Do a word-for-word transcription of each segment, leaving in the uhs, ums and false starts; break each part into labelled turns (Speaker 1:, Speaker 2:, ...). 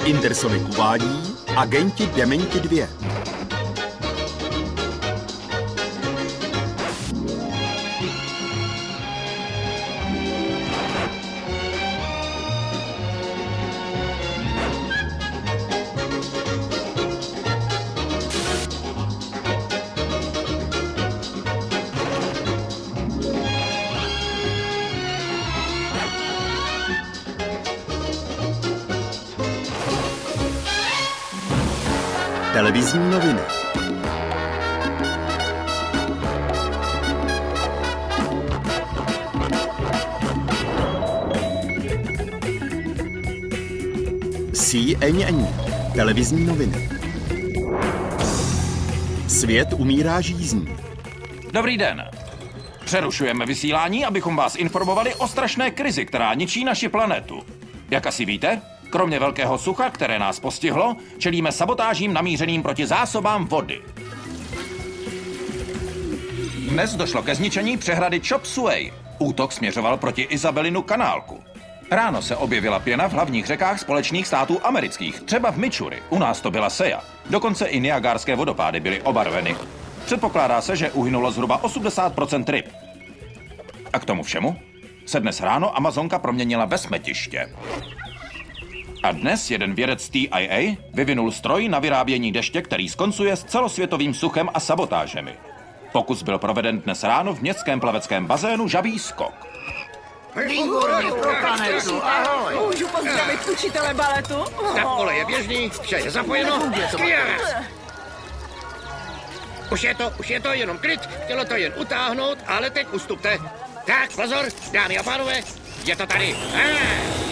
Speaker 1: Indersonic uvádí Agenti Dementi dva. Televizní noviny. C N N. Televizní noviny. Svět umírá žízní.
Speaker 2: Dobrý den. Přerušujeme vysílání, abychom vás informovali o strašné krizi, která ničí naši planetu. Jak asi víte, kromě velkého sucha, které nás postihlo, čelíme sabotážím namířeným proti zásobám vody. Dnes došlo ke zničení přehrady Chop Suey. Útok směřoval proti Isabelinu kanálku. Ráno se objevila pěna v hlavních řekách společných států amerických, třeba v Missouri. U nás to byla Seja. Dokonce i Niagárské vodopády byly obarveny. Předpokládá se, že uhynulo zhruba osmdesát procent ryb. A k tomu všemu se dnes ráno Amazonka proměnila ve smetiště. A dnes jeden vědec T I A vyvinul stroj na vyrábění deště, který skoncuje s celosvětovým suchem a sabotážemi. Pokus byl proveden dnes ráno v městském plaveckém bazénu Žabý skok.
Speaker 3: Výborně, pro planetu, ahoj.
Speaker 4: Můžu pozdravit učitele baletu?
Speaker 3: Na pole je běžný, vše je zapojeno, skvěle. Už je to, už je to, jenom klid, chtělo to jen utáhnout, ale teď ustupte. Tak, pozor, dámy a pánové, je to tady. Ah.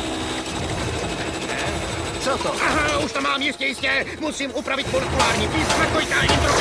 Speaker 4: Co to?
Speaker 3: Aha, už to mám, jistě, jistě. Musím upravit molekulární písmakovitá intro.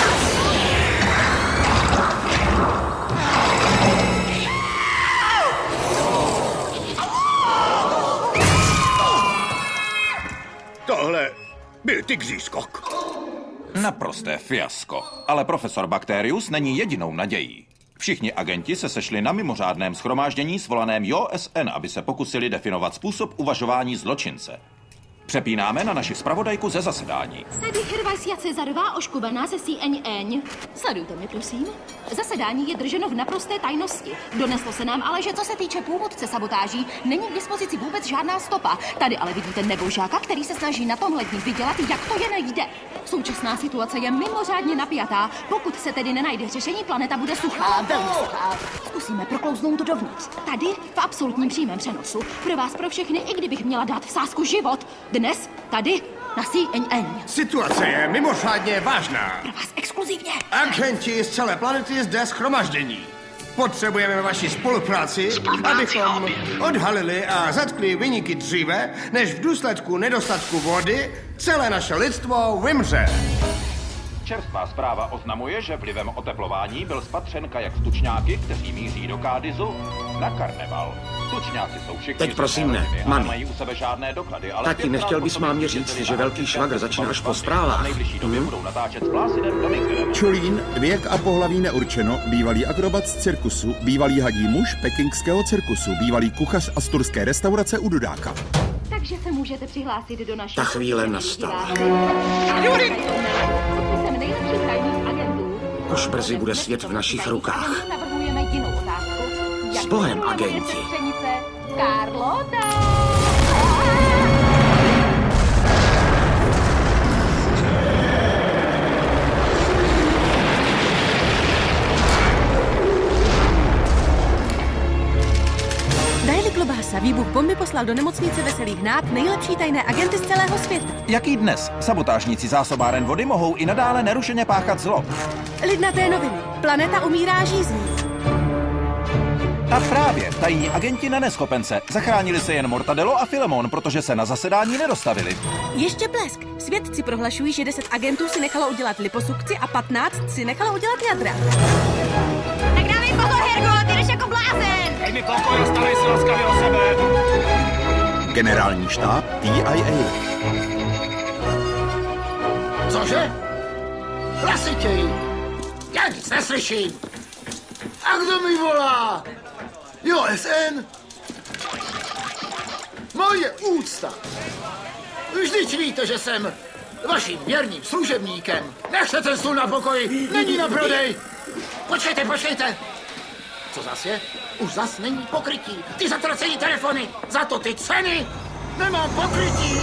Speaker 3: Tohle byl tygří skok.
Speaker 2: Naprosté fiasko. Ale profesor Bacterius není jedinou nadějí. Všichni agenti se sešli na mimořádném shromáždění svolaném J O S N, aby se pokusili definovat způsob uvažování zločince. Přepínáme na naši zpravodajku ze zasedání.
Speaker 5: Tady Hrvajsia Cezarová oškubaná ze C N N. Sledujte mě, prosím. Zasedání je drženo v naprosté tajnosti. Doneslo se nám ale, že co se týče původce sabotáží, není k dispozici vůbec žádná stopa. Tady ale vidíte nebožáka, který se snaží na tomhle dní vydělat, jak to jen jde. Současná situace je mimořádně napjatá. Pokud se tedy nenajde řešení, planeta bude suchá, velmi suchá. Zkusíme proklouznout dovnitř. Tady v absolutním přímém přenosu. Pro vás, pro všechny, i kdybych měla dát v sázku život. Dnes, tady, na C N N.
Speaker 6: Situace je mimořádně vážná.
Speaker 5: Pro vás exkluzivně.
Speaker 6: Agenti z celé planety zde shromaždění. Potřebujeme vaši spolupráci, abychom odhalili a zatkli viníky dříve, než v důsledku nedostatku vody celé naše lidstvo vymře.
Speaker 2: Čerstvá zpráva oznamuje, že vlivem oteplování byl spatřen kajak s tučňáky, kteří míří do Kádizu na karneval. Tučňáci jsou všichni.
Speaker 7: Teď prosím ne,
Speaker 2: rodiny,
Speaker 7: mami.
Speaker 2: Mají u sebe žádné doklady, ale
Speaker 7: Tati, nechtěl bys mámě říct, že velký švagr začne až po zprávách.
Speaker 2: Nejbližší době budou natáčet s Plácidem Dominguezem.
Speaker 1: Čulín, věk a pohlaví neurčeno, bývalý akrobat z cirkusu, bývalý hadí muž pekingského cirkusu, bývalý kuchař a z turské restaurace u Dudáka.
Speaker 5: Takže se můžete přihlásit do naší...
Speaker 7: Ta chvíle nastala. Už brzy bude svět v našich rukách. S Bohem, agenti.
Speaker 5: Carlota!
Speaker 8: Daily Klobása výbuch bomby poslal do nemocnice Veselý hnát nejlepší tajné agenty z celého světa.
Speaker 2: Jaký dnes? Sabotážníci zásobáren vody mohou i nadále nerušeně páchat zlo.
Speaker 8: Lidnaté noviny. Planeta umírá žízní.
Speaker 2: A právě tajní agenti na neschopence. Zachránili se jen Mortadelo a Filemon, protože se na zasedání nedostavili.
Speaker 8: Ještě blesk. Svědci prohlašují, že deset agentů si nechalo udělat liposukci a patnáct si nechalo udělat jadra.
Speaker 5: Tak dávej pozor, Hergo, ty jdeš jako blázen!
Speaker 3: Dej mi pokoj a starej se laskavě o sebe.
Speaker 1: Generální štáb T I A.
Speaker 3: Cože? Hlasitěji. Já nic neslyším. A kdo mi volá? J O S N? Moje úcta. Vždyť víte, že jsem vaším věrným služebníkem. Nechte ten stůl na pokoji, není na prodej. Počkejte, počkejte. Co zas je? Už zas není pokrytí. Ty zatracený telefony, za to ty ceny. Nemám pokrytí.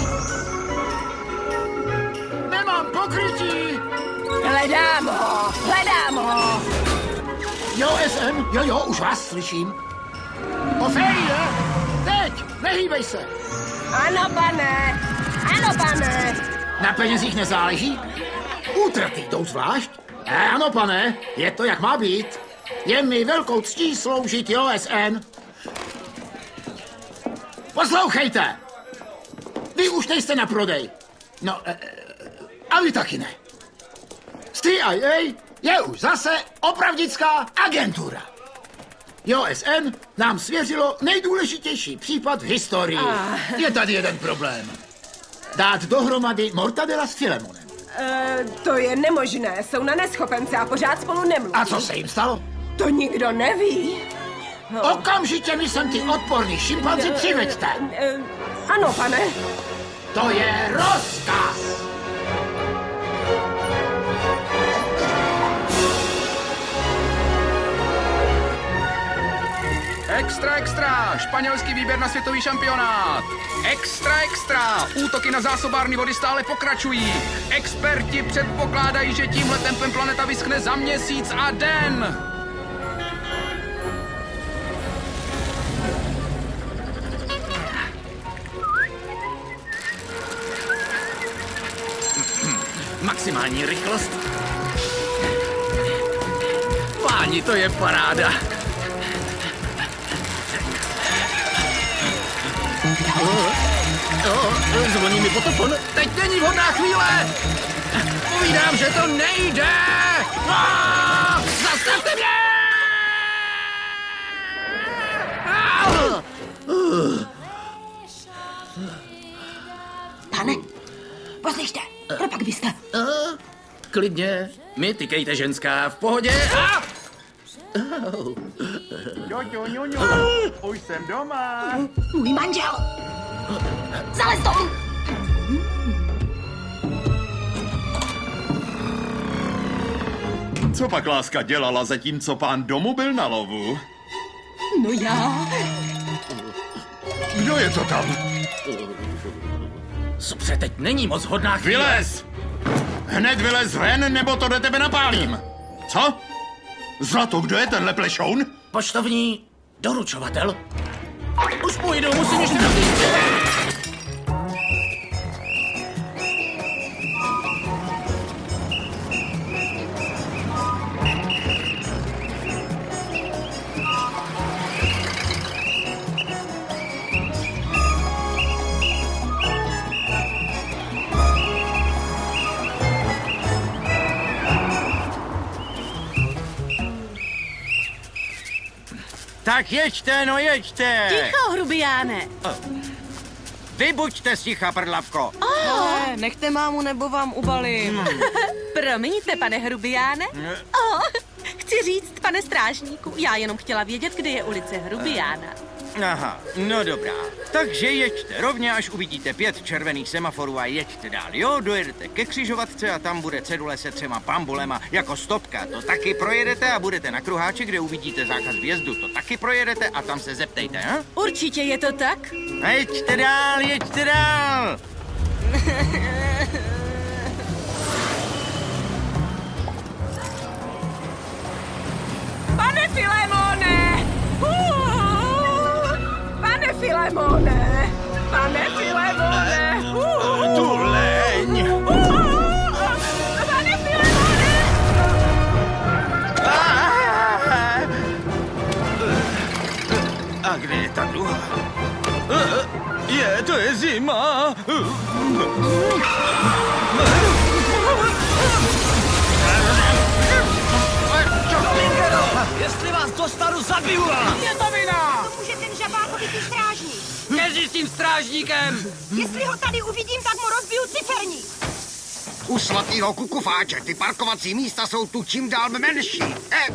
Speaker 3: Nemám pokrytí.
Speaker 4: Hledám ho, hledám ho.
Speaker 3: Jo, S M, jo, jo, už vás slyším. Ofélie, teď, nehýbej se.
Speaker 4: Ano, pane, ano, pane.
Speaker 3: Na penězích nezáleží? Útraty jdou zvlášť? E, ano, pane, je to jak má být. Je mi velkou ctí sloužit O S N. Poslouchejte! Vy už nejste na prodej. No, e, a vy taky ne. Z C I A je už zase opravdická agentura. O S N nám svěřilo nejdůležitější případ v historii. Ah. Je tady jeden problém. Dát dohromady Mortadela s Filemonem.
Speaker 4: Uh, to je nemožné, jsou na neschopence a pořád spolu nemluví.
Speaker 3: A co se jim stalo?
Speaker 4: To nikdo neví.
Speaker 3: No. Okamžitě mi sem ty odporný šimpanzi přiveďte. Uh,
Speaker 4: uh, ano, pane.
Speaker 3: To je rozkaz.
Speaker 9: Extra, extra! Španělský výběr na světový šampionát! Extra, extra! Útoky na zásobárny vody stále pokračují! Experti předpokládají, že tímhle tempem planeta vyschne za měsíc a den! Maximální rychlost. Páni, to je paráda! Oh, zvoní mi potofon. Teď není vhodná chvíle. Povídám, že to nejde. Oh, zastavte mě!
Speaker 5: Pane, poslyšte, propak byste.
Speaker 9: Uh, klidně, my tykejte, ženská, v pohodě. Ah!
Speaker 1: Jo, jo, jo, jo, už jsem doma.
Speaker 5: Můj manžel. Zalez dolů.
Speaker 1: Co pak láska dělala zatímco pán domu byl na lovu?
Speaker 5: No já.
Speaker 1: Kdo je to tam?
Speaker 9: Sobře, teď není moc hodná chvíle.
Speaker 1: Vylez! Hned vylez ven, nebo to do tebe napálím. Co? Zlato, kdo je tenhle plešoun?
Speaker 9: Poštovní doručovatel. Už půjdu, musím ještě dojít.
Speaker 3: Tak jeďte, no jeďte.
Speaker 8: Ticho, hrubiáne.
Speaker 3: Vy buďte sticha, prdlavko.
Speaker 8: Oh.
Speaker 4: Ne, nechte mámu, nebo vám ubalím.
Speaker 8: Hmm. Promiňte, pane hrubiáne. Oh, chci říct, pane strážníku, já jenom chtěla vědět, kde je ulice Hrubiána.
Speaker 3: Aha, no dobrá. Takže jeďte rovně, až uvidíte pět červených semaforů a jeďte dál, jo? Dojedete ke křižovatce a tam bude cedule se třema bambulema jako stopka. To taky projedete a budete na kruháči, kde uvidíte zákaz vjezdu. To taky projedete a tam se zeptejte, ha?
Speaker 8: Určitě je to tak?
Speaker 3: Jeďte dál, jeďte dál!
Speaker 4: Pane Filemone! Pane Filemone! Pane Filemone!
Speaker 3: Tu leň!
Speaker 4: Pane Filemone!
Speaker 3: A kde je ta druhá? Je, to je zima! Jestli vás dostanu, zabiju vás!
Speaker 4: Je to vina!
Speaker 5: To může ten žabákovitý strážník.
Speaker 3: Jezdí s tím strážníkem!
Speaker 5: Jestli ho tady uvidím, tak mu rozbiju ciferník.
Speaker 6: U svatýho kukufáče, ty parkovací místa jsou tu čím dál menší. Eh.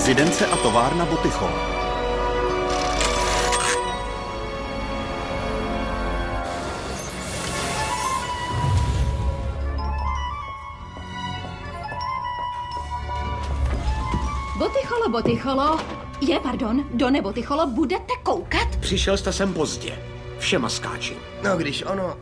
Speaker 1: Rezidence a továrna Botychol.
Speaker 5: Botycholo, Botycholo. Je, pardon, Done Botycholo, budete koukat?
Speaker 7: Přišel jste sem pozdě. Všema skáči.
Speaker 6: No, když ono...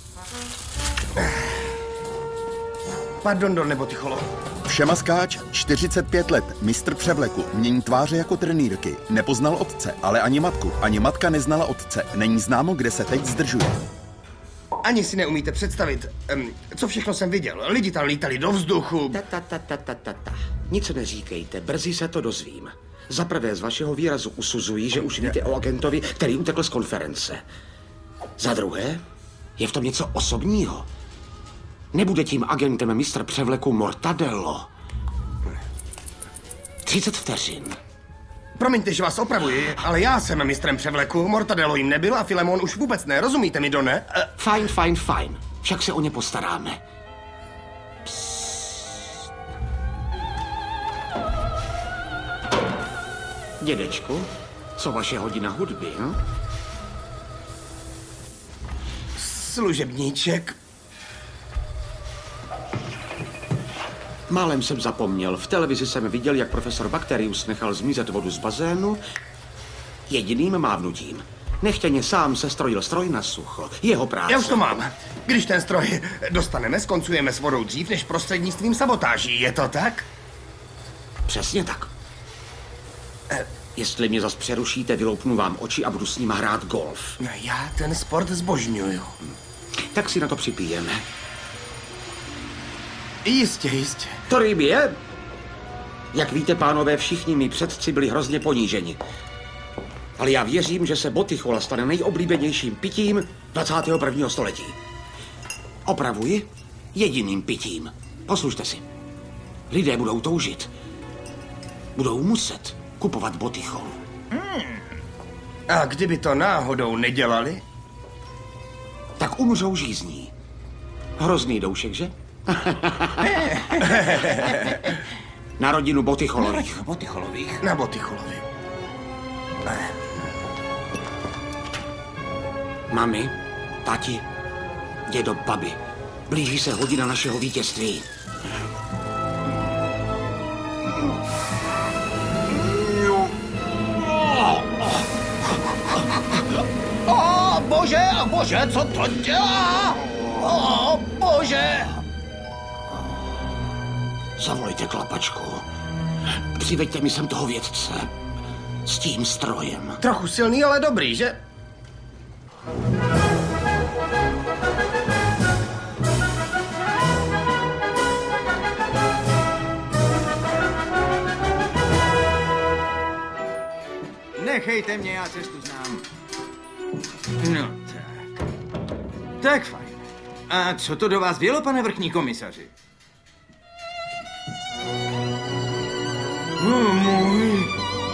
Speaker 6: Pardon, Done Botycholo.
Speaker 1: Všemaskáč, čtyřicet pět let, mistr převleku, mění tváře jako trenýrky. Nepoznal otce, ale ani matku. Ani matka neznala otce. Není známo, kde se teď zdržuje.
Speaker 6: Ani si neumíte představit, um, co všechno jsem viděl. Lidi tam lítali do vzduchu.
Speaker 7: Ta, ta, ta, ta, ta, ta, ta. Nic neříkejte, brzy se to dozvím. Za prvé z vašeho výrazu usuzuji, že už víte o agentovi, který utekl z konference. Za druhé, je v tom něco osobního. Nebude tím agentem mistr převleku Mortadello. třicet vteřin.
Speaker 6: Promiňte, že vás opravuji, ale já jsem mistrem převleku, Mortadello jim nebyl a Filemon už vůbec ne. Rozumíte mi, Done? Uh...
Speaker 7: Fajn, fajn, fajn. Však se o ně postaráme. Psst. Dědečku, co vaše hodina hudby, hm?
Speaker 6: Služebníček.
Speaker 7: Málem jsem zapomněl. V televizi jsem viděl, jak profesor Bakterius nechal zmizet vodu z bazénu jediným mávnutím. Nechtěně sám se strojil stroj na sucho. Jeho práce.
Speaker 6: Já už to mám. Když ten stroj dostaneme, skoncujeme s vodou dřív, než prostřednictvím sabotáží. Je to tak?
Speaker 7: Přesně tak. Jestli mě zas přerušíte, vyloupnu vám oči a budu s nima hrát golf.
Speaker 6: No, já ten sport zbožňuju.
Speaker 7: Tak si na to připijeme.
Speaker 6: Jistě, jistě.
Speaker 7: To rybě. Jak víte, pánové, všichni mý předci byli hrozně poníženi. Ale já věřím, že se Botychola stane nejoblíbenějším pitím dvacátého prvního století. Opravuji, jediným pitím. Poslušte si. Lidé budou toužit. Budou muset kupovat Botychol.
Speaker 6: Hmm. A kdyby to náhodou nedělali?
Speaker 7: Tak umřou žízní. Hrozný doušek, že? Na rodinu Botycholových.
Speaker 2: Botycholových.
Speaker 6: Na Botycholovi.
Speaker 7: Mami, tati, dědo, babi, blíží se hodina našeho vítězství.
Speaker 2: O, bože, bože, co to dělá? O, bože!
Speaker 7: Zavolejte klapačku. Přiveďte mi sem toho vědce. S tím strojem.
Speaker 6: Trochu silný, ale dobrý, že?
Speaker 10: Nechejte mě, já cestu znám. No tak. Tak fajn. A co to do vás vělo, pane vrchní komisaři?
Speaker 6: Oh, můj.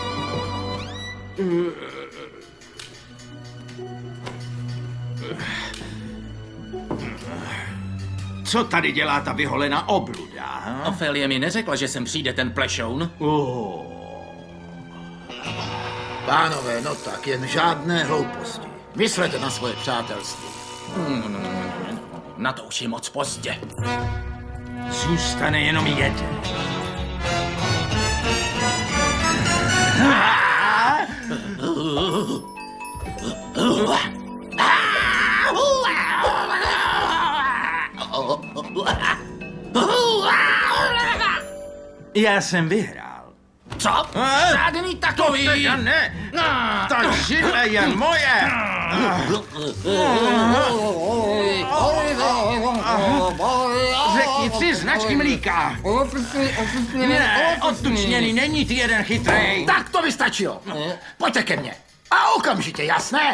Speaker 10: Co tady dělá ta vyholená obluda? Ha?
Speaker 2: Ofélie mi neřekla, že sem přijde ten plešoun.
Speaker 10: Oh.
Speaker 3: Pánové, no tak, jen žádné hlouposti. Myslete na svoje přátelství.
Speaker 2: Na to už je moc pozdě.
Speaker 10: Zůstane jenom jeden. Já jsem vyhrál.
Speaker 2: Co? Žádný takový!
Speaker 10: To teda ne! Ta židle je moje! Řekni tři značky mlíka. Ne, odtučněný není ty jeden chytrej.
Speaker 3: Tak to by stačilo. Pojďte ke mně. A okamžitě, jasné?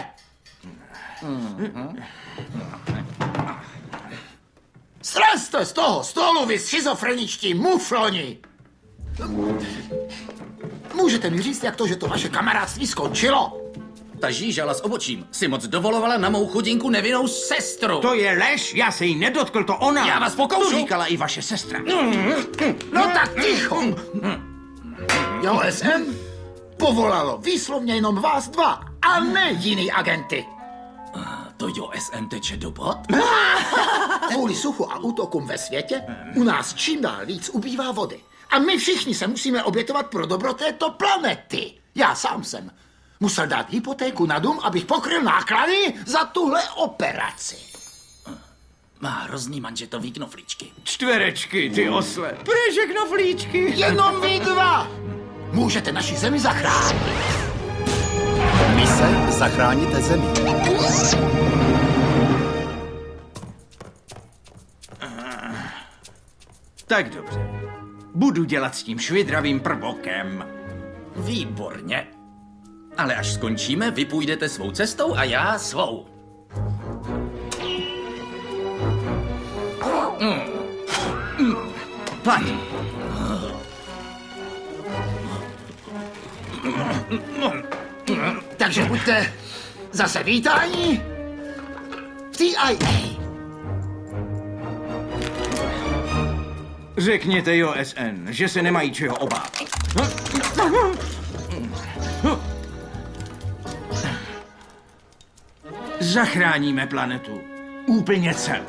Speaker 3: Slezte z toho stolu, vy schizofreničtí mufloni! Můžete mi říct, jak to, že to vaše kamarádství skončilo?
Speaker 2: Ta žížala s obočím si moc dovolovala na mou chudinku nevinnou sestru.
Speaker 10: To je lež, já se jí nedotkl, to ona.
Speaker 2: Já vás pokoušu.
Speaker 10: To říkala i vaše sestra.
Speaker 3: No tak ticho. O S N povolalo výslovně jenom vás dva a ne jiný agenty.
Speaker 11: To O S N teče do bod?
Speaker 3: Kvůli suchu a útokům ve světě u nás čím dál víc ubývá vody. A my všichni se musíme obětovat pro dobro této planety. Já sám jsem musel dát hypotéku na dům, abych pokryl náklady za tuhle operaci.
Speaker 11: Má hrozný manžetový knoflíčky.
Speaker 10: Čtverečky, ty osle. Pryže knoflíčky.
Speaker 3: Jenom vy dva. Můžete naši zemi zachránit.
Speaker 1: Mise Zachráníte zemi.
Speaker 10: Tak dobře. Budu dělat s tím švidravým prvokem.
Speaker 11: Výborně. Ale až skončíme, vy půjdete svou cestou a já svou.
Speaker 10: Mm. Mm. Pojď.
Speaker 3: Takže buďte zase vítáni v T I A.
Speaker 10: Řekněte O S N, že se nemají čeho obávat. Zachráníme planetu. Úplně celou.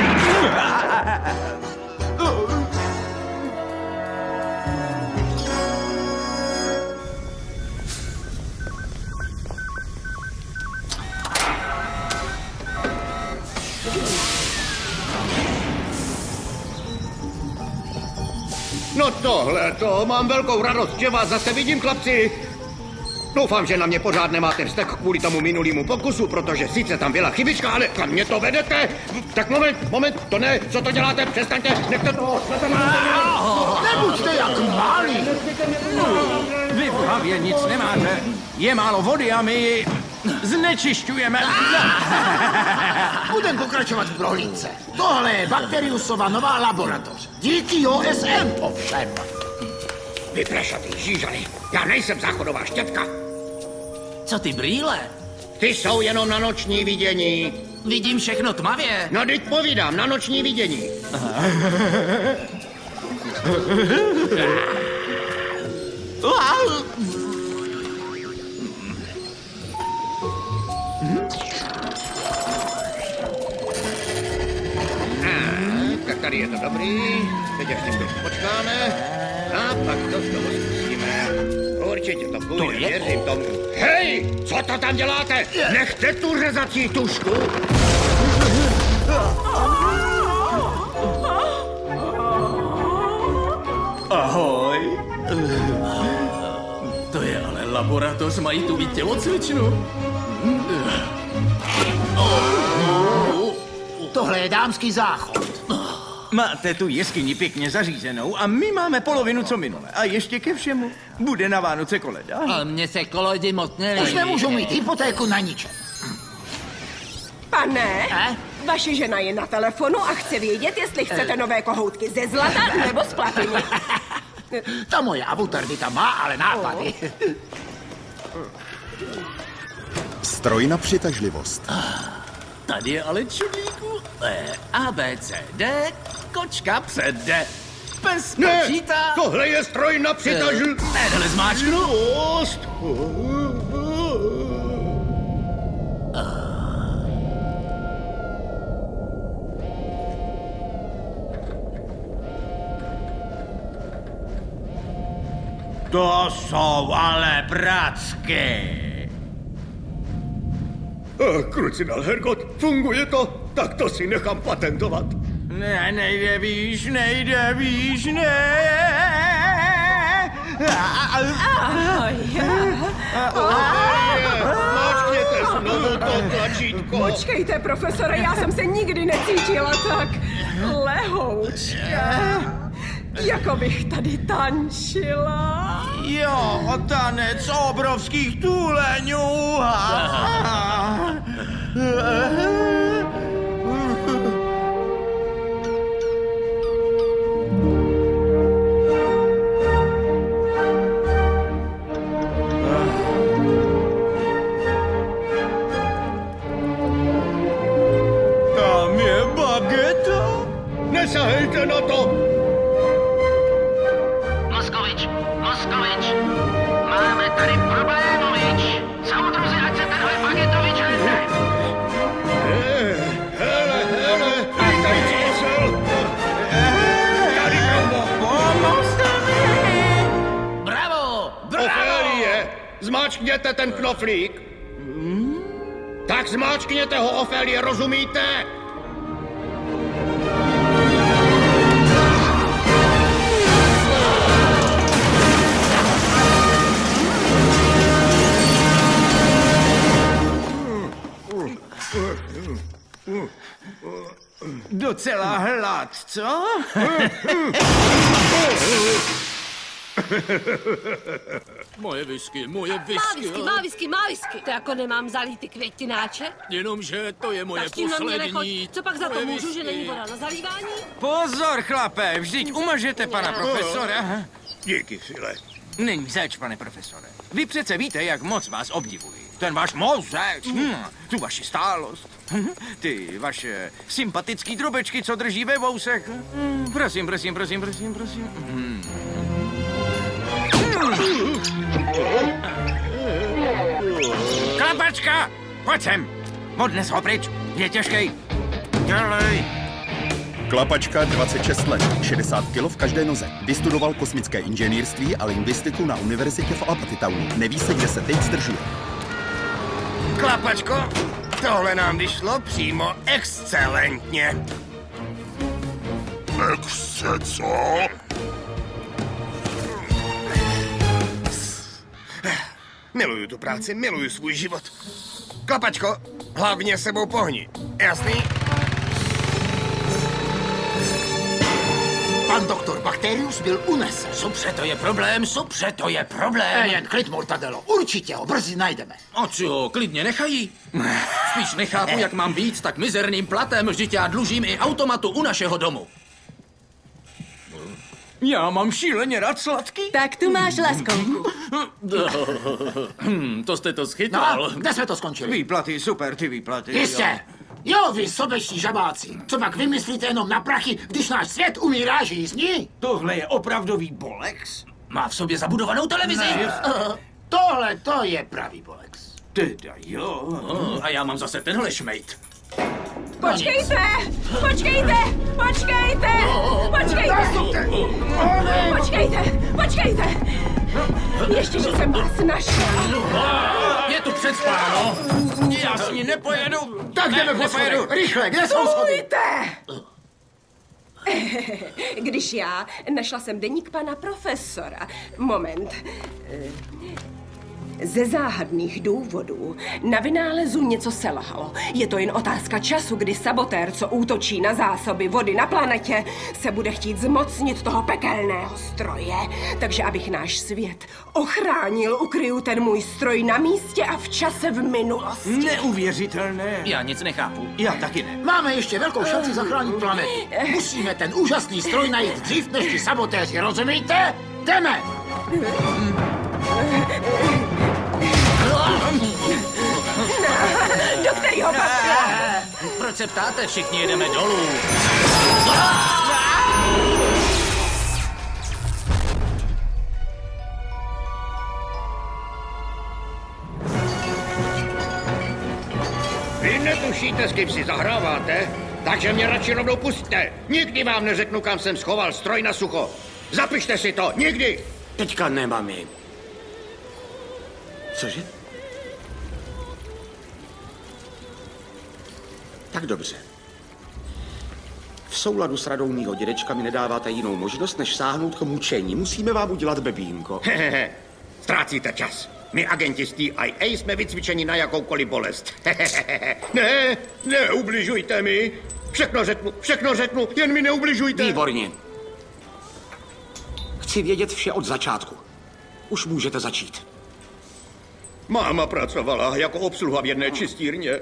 Speaker 6: No tohle, to mám velkou radost, že vás zase vidím, chlapci. Doufám, že na mě pořád nemáte vztek kvůli tomu minulýmu pokusu, protože sice tam byla chybička, ale kam mě to vedete? Tak moment, moment, to ne, co to děláte, přestaňte, nechte toho,
Speaker 3: Nebuďte jak malí.
Speaker 10: Vy v hlavě nic nemáte. Je málo vody a my ji znečišťujeme.
Speaker 3: Budem pokračovat v prohlídce. Tohle je Bakteriusova nová laboratoř. Díky O S N ovšem.
Speaker 6: Vyplešatý žížany, já nejsem záchodová štětka.
Speaker 11: Co ty brýle?
Speaker 6: Ty jsou jenom na noční vidění.
Speaker 11: Vidím všechno tmavě.
Speaker 6: No, teď povídám, na noční vidění. Tak tady je to dobrý. Teď ještě chvilku počkáme. A pak to znovu zkusíme. Určitě to půjde, to věřím tomu. Hej, co to tam děláte? Nechte tu řezací tušku.
Speaker 11: Ahoj. To je ale laboratoř, mají tu i tělocvičnu.
Speaker 3: Tohle je dámský záchod.
Speaker 10: Máte tu jeskyni pěkně zařízenou a my máme polovinu co minule. A ještě ke všemu, bude na Vánoce koleda.
Speaker 11: Ale mně se koledy moc nelíbí.
Speaker 3: Už nemůžu mít hypotéku na ničem.
Speaker 4: Pane, eh? Vaše žena je na telefonu a chce vědět, jestli chcete nové kohoutky ze zlata nebo z platiny.
Speaker 3: Ta moje avutardita má ale nápady.
Speaker 1: Stroj na přitažlivost.
Speaker 11: Tady je ale čudlíku. E, A, B, C, D, kočka přede. Pes
Speaker 6: ne,
Speaker 11: počítá.
Speaker 6: Tohle je stroj na přitažl.
Speaker 11: E, ne, tohle zmáčknu.
Speaker 10: To jsou ale pracky.
Speaker 6: Krucinal Hergot, funguje to? Tak to si nechám patentovat.
Speaker 10: Ne, nejde výš, nejde výš, ne.
Speaker 6: Mačkněte znovu to tlačítko.
Speaker 4: Počkejte, profesore, já jsem se nikdy necítila tak lehoučka. Jako bych tady tančila.
Speaker 10: Jo, tanec obrovských tuleňů. Tam je bageta.
Speaker 6: Nesahejte na to.
Speaker 12: Moskovič, Moskovič.
Speaker 6: zmáčkněte ten knoflík. Tak zmáčkněte ho, Ofélie, rozumíte?
Speaker 10: Docela hlad, co?
Speaker 11: Moje whisky, moje
Speaker 12: Má
Speaker 11: whisky.
Speaker 12: whisky, má whisky, má whisky. To jako nemám zalít ty květináče?
Speaker 11: Jenomže to je moje
Speaker 12: Tak s tím na mě nechoď.
Speaker 11: poslední.
Speaker 12: Co pak za to
Speaker 11: moje
Speaker 12: můžu, že
Speaker 11: whisky.
Speaker 12: není voda na zalívání?
Speaker 10: Pozor, chlape, vždyť umažete pana profesora.
Speaker 6: Díky, File.
Speaker 10: Není zač, pane profesore. Vy přece víte, jak moc vás obdivuji. Ten váš mozek, hm, tu vaši stálost, hm, ty vaše sympatický drobečky, co drží ve vousech. Hm, prosím, prosím, prosím, prosím, prosím. Hm. Klapačka, pojď sem. Odnes ho pryč, je těžkej. Dělej.
Speaker 1: Klapačka, dvacet šest let, šedesát kilo v každé noze. Vystudoval kosmické inženýrství a lingvistiku na univerzitě v Alapati Townu. Neví se, kde se teď zdržuje.
Speaker 6: Klapačko, tohle nám vyšlo přímo excelentně.
Speaker 13: Exce co?
Speaker 6: Miluju tu práci, miluju svůj život. Klapačko, hlavně sebou pohni. Jasný?
Speaker 3: Pan doktor Bakterius byl unesen.
Speaker 11: Supře, to je problém, supře, to je problém.
Speaker 3: E, jen klid, Mortadelo. Určitě ho brzy najdeme.
Speaker 11: A co, klidně nechají? Spíš nechápu, jak mám víc tak mizerným platem, vždyť já dlužím i automatu u našeho domu.
Speaker 10: Já mám šíleně rád sladký.
Speaker 8: Tak tu máš laskonku.
Speaker 11: Hm, to jste to schytal.
Speaker 3: No, kde jsme to skončili?
Speaker 10: Výplaty, super, ty výplaty.
Speaker 3: Jistě. Jo, vy sobeční žabáci. Co pak vymyslíte jenom na prachy, když náš svět umírá žízní?
Speaker 10: Tohle je opravdový bolex?
Speaker 11: Má v sobě zabudovanou televizi.
Speaker 3: Uh, tohle to je pravý bolex.
Speaker 10: Teda jo.
Speaker 11: Oh, a já mám zase tenhle šmejt.
Speaker 4: Počkejte! Počkejte! Počkejte! Počkejte! Počkejte! Počkejte! Ještě, že jsem vás našla.
Speaker 11: Je tu předspáno. Já s ní nepojedu.
Speaker 3: Tak jdeme po schodech. Rychle, kde jsou schody?
Speaker 4: Když já našla jsem deník pana profesora. Moment. Ze záhadných důvodů na vynálezu něco selhalo. Je to jen otázka času, kdy sabotér, co útočí na zásoby vody na planetě, se bude chtít zmocnit toho pekelného stroje. Takže abych náš svět ochránil, ukryju ten můj stroj na místě a v čase v minulosti.
Speaker 10: Neuvěřitelné.
Speaker 11: Já nic nechápu.
Speaker 10: Já taky ne.
Speaker 3: Máme ještě velkou šanci zachránit planetu. Musíme ten úžasný stroj najít dřív, než ti sabotéři, rozumíte? Jdeme!
Speaker 4: Do kterého patra?
Speaker 11: Proč se ptáte? Všichni jedeme dolů.
Speaker 6: Vy netušíte, s kým si zahráváte, takže mě radši rovnou pusťte. Nikdy vám neřeknu, kam jsem schoval stroj na sucho. Zapište si to, nikdy.
Speaker 7: Teďka ne, mami. Cože? Tak dobře. V souladu s radou mýho dědečka mi nedáváte jinou možnost, než sáhnout k mučení. Musíme vám udělat bebínko.
Speaker 6: Hehehe, ztrácíte čas. My agenti z T I A jsme vycvičeni na jakoukoliv bolest. Ne, neubližujte mi. Všechno řeknu, všechno řeknu, jen mi neubližujte.
Speaker 7: Výborně. Chci vědět vše od začátku. Už můžete začít.
Speaker 6: Máma pracovala jako obsluha v jedné čistírně.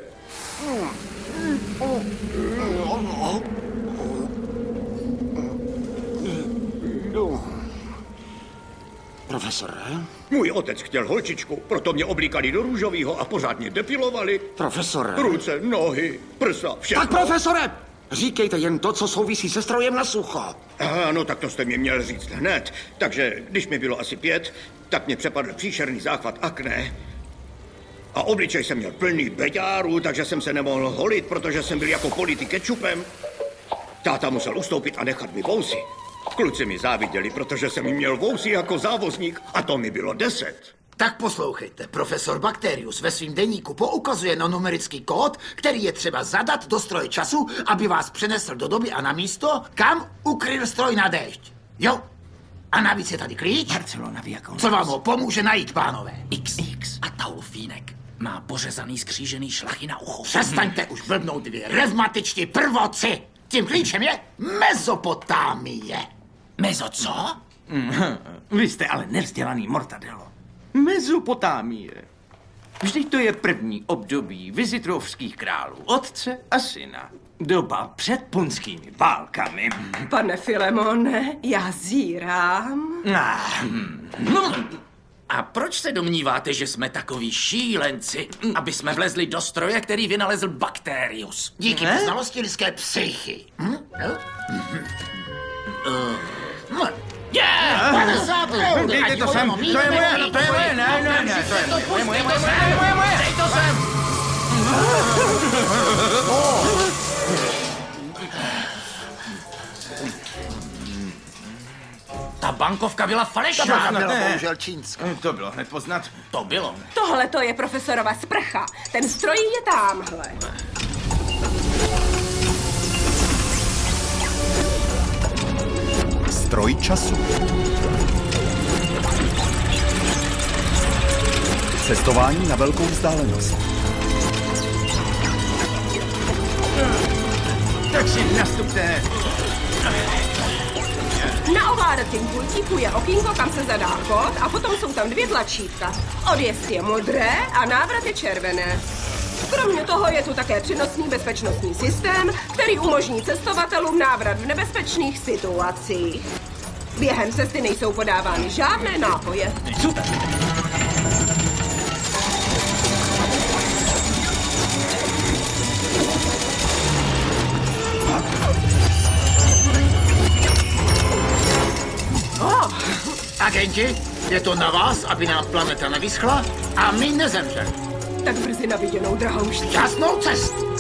Speaker 7: Profesore?
Speaker 6: Můj otec chtěl holčičku, proto mě oblíkali do růžového a pořád mě depilovali.
Speaker 7: Profesore?
Speaker 6: Ruce, nohy, prsa, všechno.
Speaker 7: Tak profesore! Říkejte jen to, co souvisí se strojem na sucho.
Speaker 6: Ano, tak to jste mě měl říct hned. Takže když mi bylo asi pět, tak mě přepadl příšerný záchvat akné. A obličej jsem měl plný beďárů, takže jsem se nemohl holit, protože jsem byl jako politik kečupem. Táta musel ustoupit a nechat mi vousy. Kluci mi záviděli, protože jsem měl vousy jako závozník a to mi bylo deset.
Speaker 3: Tak poslouchejte, profesor Bakterius ve svým deníku poukazuje na numerický kód, který je třeba zadat do stroje času, aby vás přenesl do doby a na místo, kam ukryl stroj na déšť. Jo? A navíc je tady klíč,
Speaker 11: Barcelona, Viacon.
Speaker 3: co vám ho pomůže najít, pánové.
Speaker 11: X X a Taulfínek má pořezaný skřížený šlachy na uchu.
Speaker 3: Přestaňte už blbnout vy, revmatičtí prvoci. Tím klíčem je Mezopotámie.
Speaker 11: Mezo co?
Speaker 10: Vy jste ale nevzdělaný mortadelo. Mezopotámie. Vždyť to je první období vizitrovských králů, otce a syna. Doba před punskými válkami.
Speaker 4: Pane Filemone, já zírám.
Speaker 11: Ah, no. A proč se domníváte, že jsme takoví šílenci, aby jsme vlezli do stroje, který vynalezl Bakterius?
Speaker 3: Díky znalosti lidské psychy. Hm? Jo?
Speaker 11: Uh.
Speaker 3: Yeah! padesát eur!
Speaker 10: Dejte to sem, to je moje, to je moje, ne, ne, ne, to je moje, moje, moje, moje, moje, moje,
Speaker 11: dej to sem! Ta bankovka byla falešná.
Speaker 3: To byla bohužel čínská.
Speaker 10: To bylo hned poznat.
Speaker 11: To bylo.
Speaker 4: Tohle to je profesorova sprcha. Ten stroj je támhle.
Speaker 1: Stroj času. Cestování na velkou vzdálenost.
Speaker 10: Tak si nastupte.
Speaker 4: Na ovládacím pultíku je okýnko, kam se zadá kód a potom jsou tam dvě tlačítka. Odjezd je modré a návrat je červené. Kromě toho je tu také přenosný bezpečnostní systém, který umožní cestovatelům návrat v nebezpečných situacích. Během cesty nejsou podávány žádné nápoje.
Speaker 11: Super.
Speaker 3: Oh. Agenti, je to na vás, aby nám planeta nevyschla a my nezemřeli.
Speaker 4: Tak brzy na viděnou, drahoušť.
Speaker 3: Šťastnou cestu.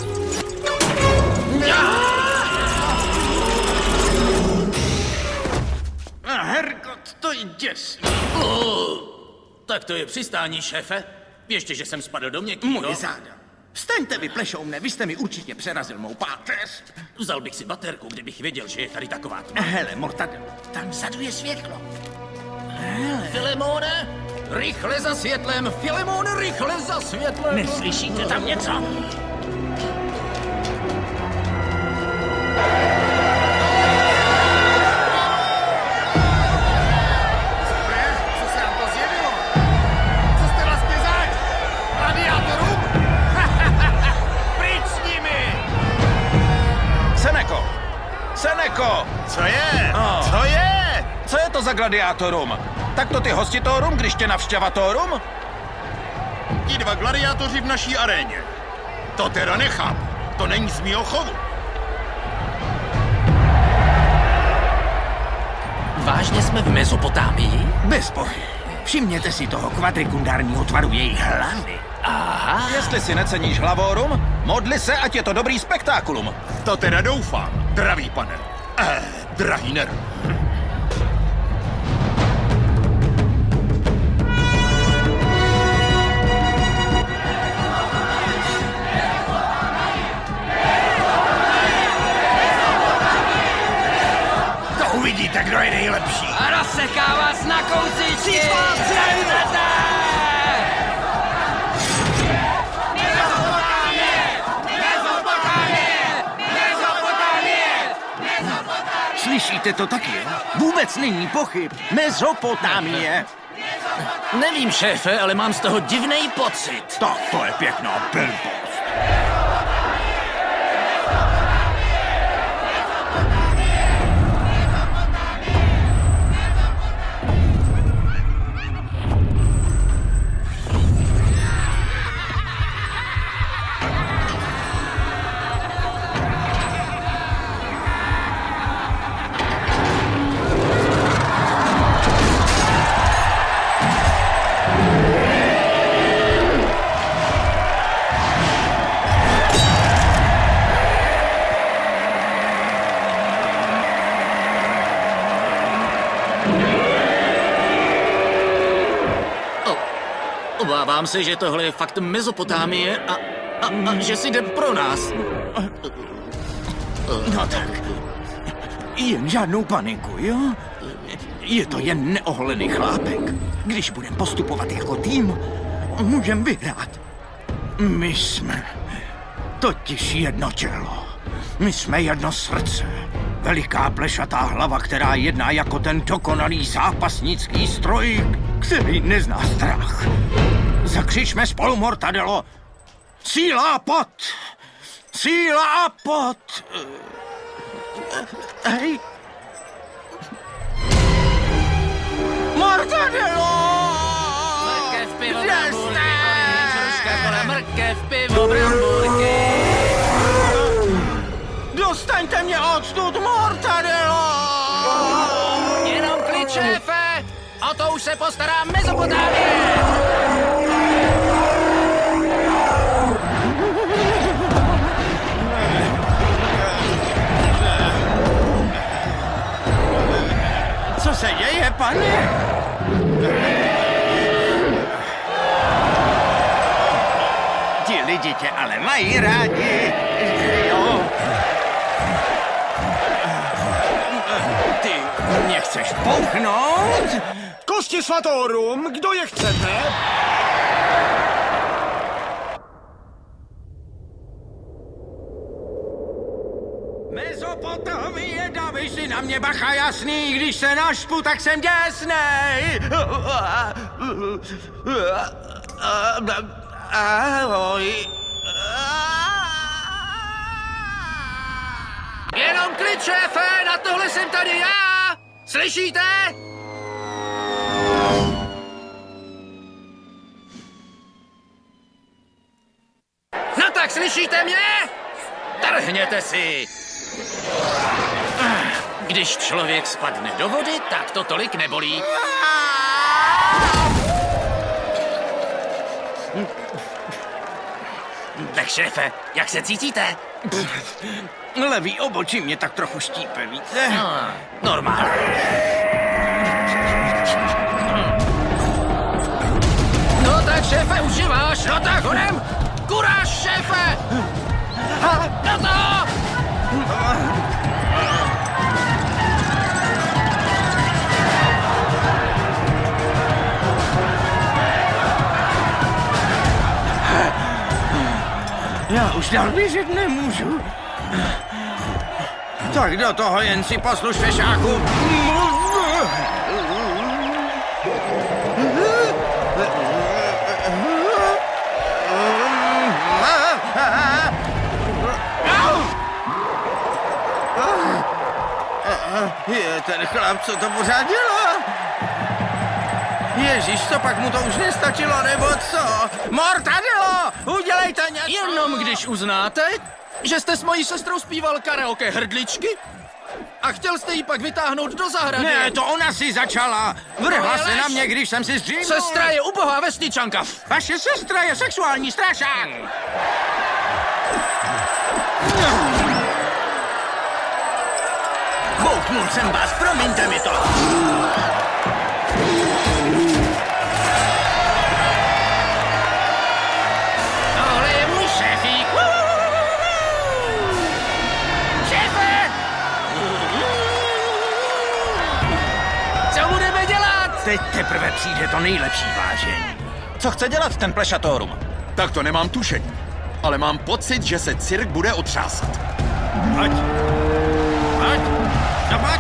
Speaker 10: A herkot, to je děs.
Speaker 11: Uh, tak to je přistání, šéfe. Ještě, že jsem spadl do měkkýho.
Speaker 10: Moje záda. Vstaňte vy, plešoune, vy jste mi určitě přerazil mou páteř.
Speaker 11: Vzal bych si baterku, kdybych věděl, že je tady taková tma.
Speaker 10: Hele, mortadelo.
Speaker 11: Tam vzadu je světlo. Hele. Filemone, rychle za světlem. Filemone, rychle za světlem.
Speaker 10: Neslyšíte tam něco?
Speaker 2: Seneko! Seneko!
Speaker 13: Co je?
Speaker 2: No.
Speaker 13: Co je?
Speaker 2: Co je to za gladiátorum? Tak to ty hostitorum, když tě navštěvatorum?
Speaker 13: Ti dva gladiátoři v naší aréně. To teda nechápu. To není z mýho chovu.
Speaker 11: Vážně jsme v Mezopotámii?
Speaker 10: Bez pochyb. Všimněte si toho kvadrikundárního tvaru jejich hlavy.
Speaker 11: Aha.
Speaker 2: Jestli si neceníš hlavorum, modli se, ať je to dobrý spektákulum.
Speaker 13: To teda doufám, dravý pane. Eh, drahý Neru.
Speaker 10: To uvidíte, kdo je nejlepší.
Speaker 14: A rozseká vás na kousíčky!
Speaker 10: Slyšíte to taky, jo? Vůbec není pochyb. Mezopotámie.
Speaker 11: Nevím, šéfe, ale mám z toho divnej pocit.
Speaker 10: Tak to je pěkná blbost.
Speaker 11: Obávám se, že tohle je fakt Mezopotámie a, a, a že si jde pro nás.
Speaker 10: No tak, jen žádnou paniku, jo? Je to jen neohlený chlápek. Když budeme postupovat jako tým, můžeme vyhrát. My jsme totiž jedno tělo. My jsme jedno srdce. Veliká plešatá hlava, která jedná jako ten dokonalý zápasnický stroj, který nezná strach. Zakřičme spolu, Mortadelo. Síla a pot! Síla a pot! Hej! Mortadelo!
Speaker 14: Mrkev, pivo, bramburky, čuruška, kola, mrkev, pivo, bramburky.
Speaker 10: Dostaňte mě odstud, Mortadelo!
Speaker 14: Jenom klid, šéfe! O to už se postará Mezopotámie!
Speaker 10: Co se děje, pane? Ti lidi tě ale mají rádi, jo? Ty mě chceš bouchnout?
Speaker 6: Kosti svatorum, kdo je chcete?
Speaker 10: Mezopotámie, dávej si na mě bacha, jasný, když se našpu, tak jsem děsnej. Ahoj.
Speaker 14: Jenom klid, šéfe, na tohle jsem tady já! Slyšíte? No tak slyšíte mě? Trhněte si! Když člověk spadne do vody, tak to tolik nebolí. Tak šéfe, jak se cítíte?
Speaker 10: Levý obočí mě tak trochu štípe, víte?
Speaker 14: No, normálně. No tak šéfe, už je váš, no tak honem! Kuráž, šéfe! No to!
Speaker 10: Já už dál běžet nemůžu. Tak do toho jen si posluš, fešáku. Je ten chlap, co to pořád dělá? Ježíš, co pak mu to už nestačilo, nebo co? Mortadelo, udělejte něco!
Speaker 11: Jenom když uznáte, že jste s mojí sestrou zpíval karaoke hrdličky a chtěl jste ji pak vytáhnout do zahrady.
Speaker 10: Ne, to ona si začala. Vrhla se na mě, když jsem si zdřímnul.
Speaker 11: Sestra je ubohá vesničanka.
Speaker 10: Vaše sestra je sexuální strašák.
Speaker 11: Bouknul jsem vás, promiňte mi to. Tohle je můj šéfík. Šéfe! Co budeme dělat?
Speaker 10: Teď teprve přijde to nejlepší vážení.
Speaker 2: Co chce dělat ten plešatorum?
Speaker 1: Tak to nemám tušení. Ale mám pocit, že se cirk bude otřásat.
Speaker 10: Pojď. Pojď. No pojď.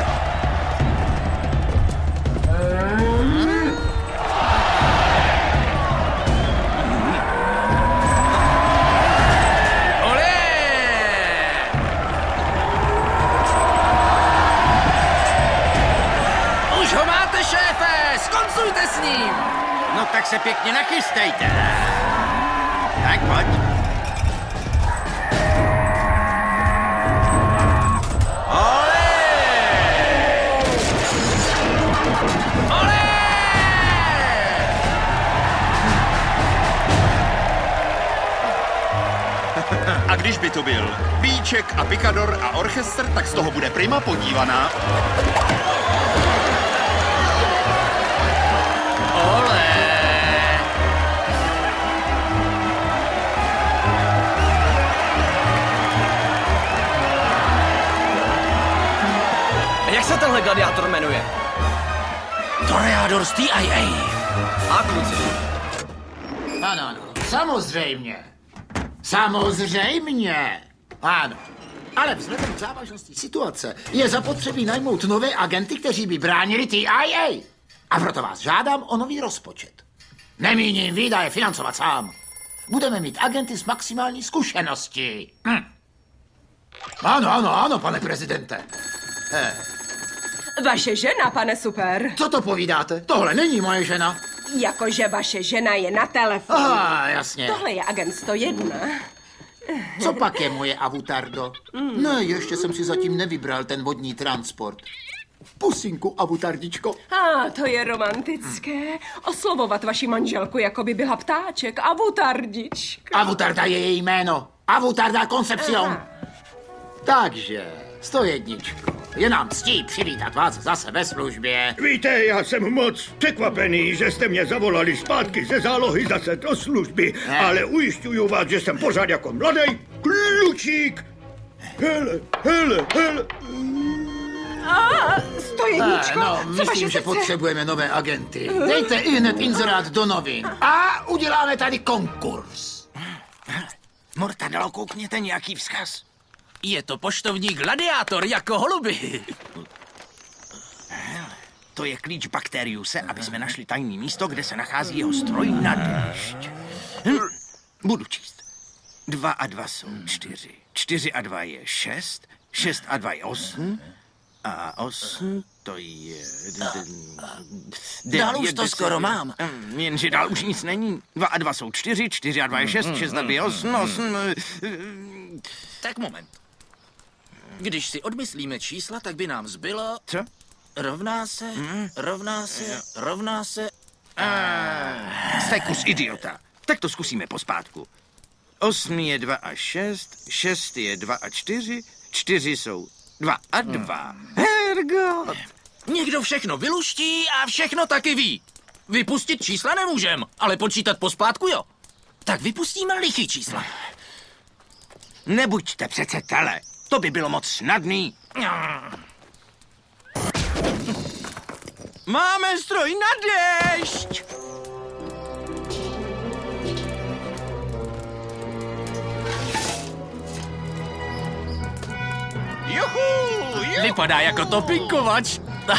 Speaker 14: Olé! Už ho máte, šéfe! Skoncujte s ním!
Speaker 10: No tak se pěkně nachystejte. Tak pojď. Olé!
Speaker 14: Olé!
Speaker 1: A když by to byl Bíček a Pikador a orchestr, tak z toho bude prima podívaná.
Speaker 14: Olé! Jak se tenhle gladiátor jmenuje?
Speaker 11: Toreador z T I A.
Speaker 14: A kluci.
Speaker 3: Ano, ano, samozřejmě. Samozřejmě. Ano. Ale vzhledem k závažnosti situace je zapotřebí najmout nové agenty, kteří by bránili T I A. A proto vás žádám o nový rozpočet. Nemíním výdaje financovat sám. Budeme mít agenty s maximální zkušeností. Hm. Ano, ano, ano, pane prezidente. Eh.
Speaker 4: Vaše žena, pane Super.
Speaker 3: Co to povídáte? Tohle není moje žena.
Speaker 4: Jakože vaše žena je na telefonu.
Speaker 3: Aha, jasně.
Speaker 4: Tohle je agent sto jedna.
Speaker 3: Co pak je moje avutardo? Mm. No, ještě jsem si zatím nevybral ten vodní transport. Pusinku, avutardičko.
Speaker 4: A, to je romantické. Oslovovat vaši manželku, jako by byla ptáček. Avutardička.
Speaker 3: Avutarda je její jméno. Avutarda Concepcion. Takže, sto jedničko. Je nám ctí přivítat vás zase ve službě.
Speaker 15: Víte, já jsem moc překvapený, že jste mě zavolali zpátky ze zálohy zase do služby, ne. Ale ujišťuju vás, že jsem pořád jako mladý klučík. Hele, hele, hele.
Speaker 4: A, sto jedničko.
Speaker 3: No, myslím, že potřebujeme nové agenty. Dejte i hned inzerát do novin a uděláme tady konkurs.
Speaker 10: Mortadelo, koukněte nějaký vzkaz.
Speaker 11: Je to poštovní gladiátor jako holuby.
Speaker 10: Hele, to je klíč Bakteriuse, aby jsme našli tajný místo, kde se nachází jeho stroj na déšť. Hm. Budu číst. Dva a dva jsou čtyři. Čtyři a dva je šest. Šest a dva je osm. A osm to je...
Speaker 11: Dál už to skoro mám.
Speaker 10: Jenže dál už nic není. Dva a dva jsou čtyři. Čtyři a dva je šest. Šest a dva je osm. Osm...
Speaker 11: Tak moment. Když si odmyslíme čísla, tak by nám zbylo...
Speaker 10: Co?
Speaker 11: Rovná se, hmm? rovná se, rovná se...
Speaker 10: Ah, jste kus idiota. Tak to zkusíme pospátku. Osm je dva a šest, šest je dva a čtyři, čtyři jsou dva a dva. Hergot!
Speaker 11: Někdo všechno vyluští a všechno taky ví. Vypustit čísla nemůžem, ale počítat pospátku jo. Tak vypustíme lichý čísla.
Speaker 10: Nebuďte přece tele. To by bylo moc snadný. Máme stroj na déšť!
Speaker 2: Juhu, juhu.
Speaker 11: Vypadá jako topinkovač.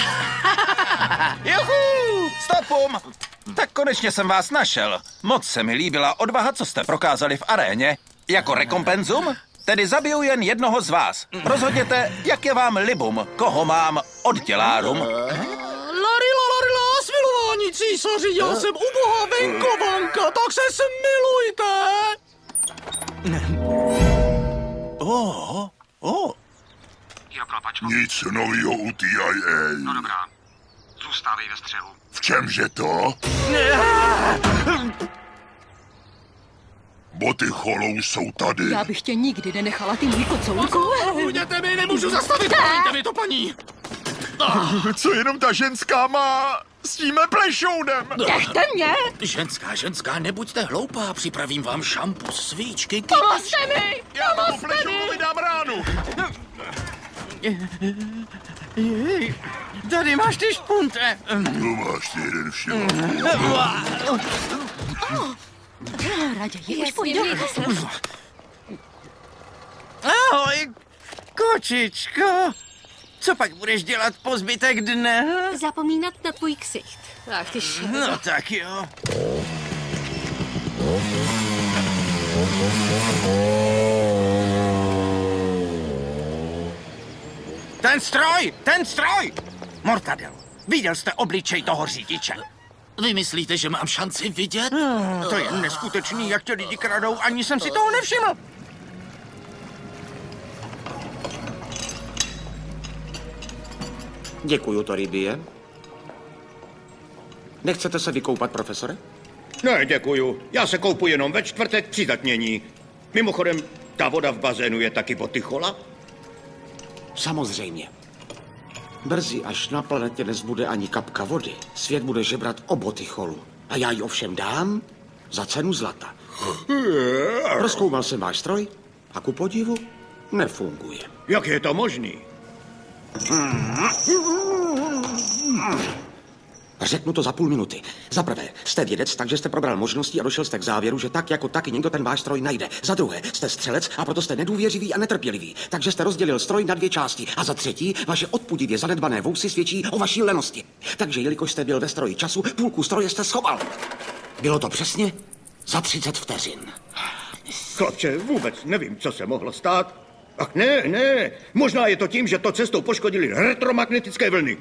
Speaker 2: Juhu, stopum. Tak konečně jsem vás našel. Moc se mi líbila odvaha, co jste prokázali v aréně. Jako rekompenzum? Tedy zabiju jen jednoho z vás. Rozhodněte, jak je vám libum, koho mám oddělárum.
Speaker 14: Larila, larila, smilování císaři, já jsem ubohá venkovanka, tak se smilujte.
Speaker 2: Oh, oh.
Speaker 16: Jo, Klapačko.
Speaker 13: Nic novýho u T I A.
Speaker 16: No dobrá, zůstávej ve střehu.
Speaker 13: V čemže to? Boty cholou jsou tady.
Speaker 5: Já bych tě nikdy nenechala, ty můj kocourku.
Speaker 14: Uděte mi, nemůžu zastavit, promiňte mi to, paní.
Speaker 13: Co jenom ta ženská má s tím plešoudem?
Speaker 5: Nechte mě!
Speaker 11: Ženská, ženská, nebuďte hloupá, připravím vám šampus, svíčky, kytičky.
Speaker 5: Pomozte mi!
Speaker 13: Já tomu plešoudovi dám ránu.
Speaker 10: Jej, tady máš ty špunte.
Speaker 13: Tu máš ty jeden všel.
Speaker 5: Raději už půjdu.
Speaker 10: Ahoj, kočičko. Co pak budeš dělat po zbytek dne?
Speaker 12: Zapomínat na tvůj ksicht. Ach, ty šel.
Speaker 10: No tak jo. Ten stroj! Ten stroj! Mortadel, viděl jste obličej toho řidiče?
Speaker 11: Vy myslíte, že mám šanci vidět?
Speaker 10: Hmm, to je neskutečný, jak tě lidi kradou, ani jsem si toho nevšiml.
Speaker 7: Děkuju, Toribie. Nechcete se vykoupat, profesore?
Speaker 15: Ne, děkuju. Já se koupu jenom ve čtvrtek při zatmění. Mimochodem, ta voda v bazénu je taky potychola?
Speaker 7: Samozřejmě. Brzy, až na planetě nezbude ani kapka vody, svět bude žebrat o botycholu. A já ji ovšem dám za cenu zlata. Rozkoumal jsem váš stroj a ku podivu nefunguje.
Speaker 15: Jak je to možný?
Speaker 7: Řeknu to za půl minuty. Za prvé, jste vědec, takže jste probral možnosti a došel jste k závěru, že tak jako tak někdo ten váš stroj najde. Za druhé, jste střelec a proto jste nedůvěřivý a netrpělivý, takže jste rozdělil stroj na dvě části. A za třetí, vaše odpudivě zanedbané vousy svědčí o vaší lenosti. Takže jelikož jste byl ve stroji času, půlku stroje jste schoval. Bylo to přesně za třicet vteřin.
Speaker 15: Chlapče, vůbec nevím, co se mohlo stát. Ach ne, ne, možná je to tím, že to cestou poškodili retromagnetické vlny.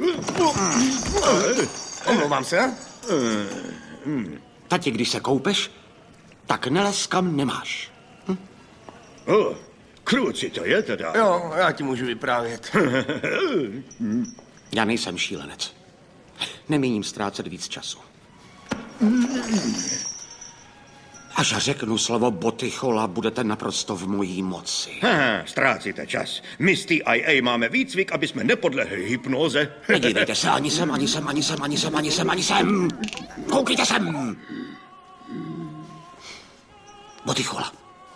Speaker 6: Omlouvám se.
Speaker 7: Tati, když se koupeš, tak nelez kam nemáš.
Speaker 15: Hm? O, kruci to je teda.
Speaker 6: Jo, já ti můžu vyprávět.
Speaker 7: Já nejsem šílenec. Nemíním ztrácet víc času. Až řeknu slovo Botychola, budete naprosto v mojí moci.
Speaker 15: Aha, ztrácíte čas. My z T I A máme výcvik, aby jsme nepodlehli hypnóze.
Speaker 7: Nedívejte se ani sem, ani sem, ani sem, ani sem, ani sem, ani sem. Koukejte sem. Botychola.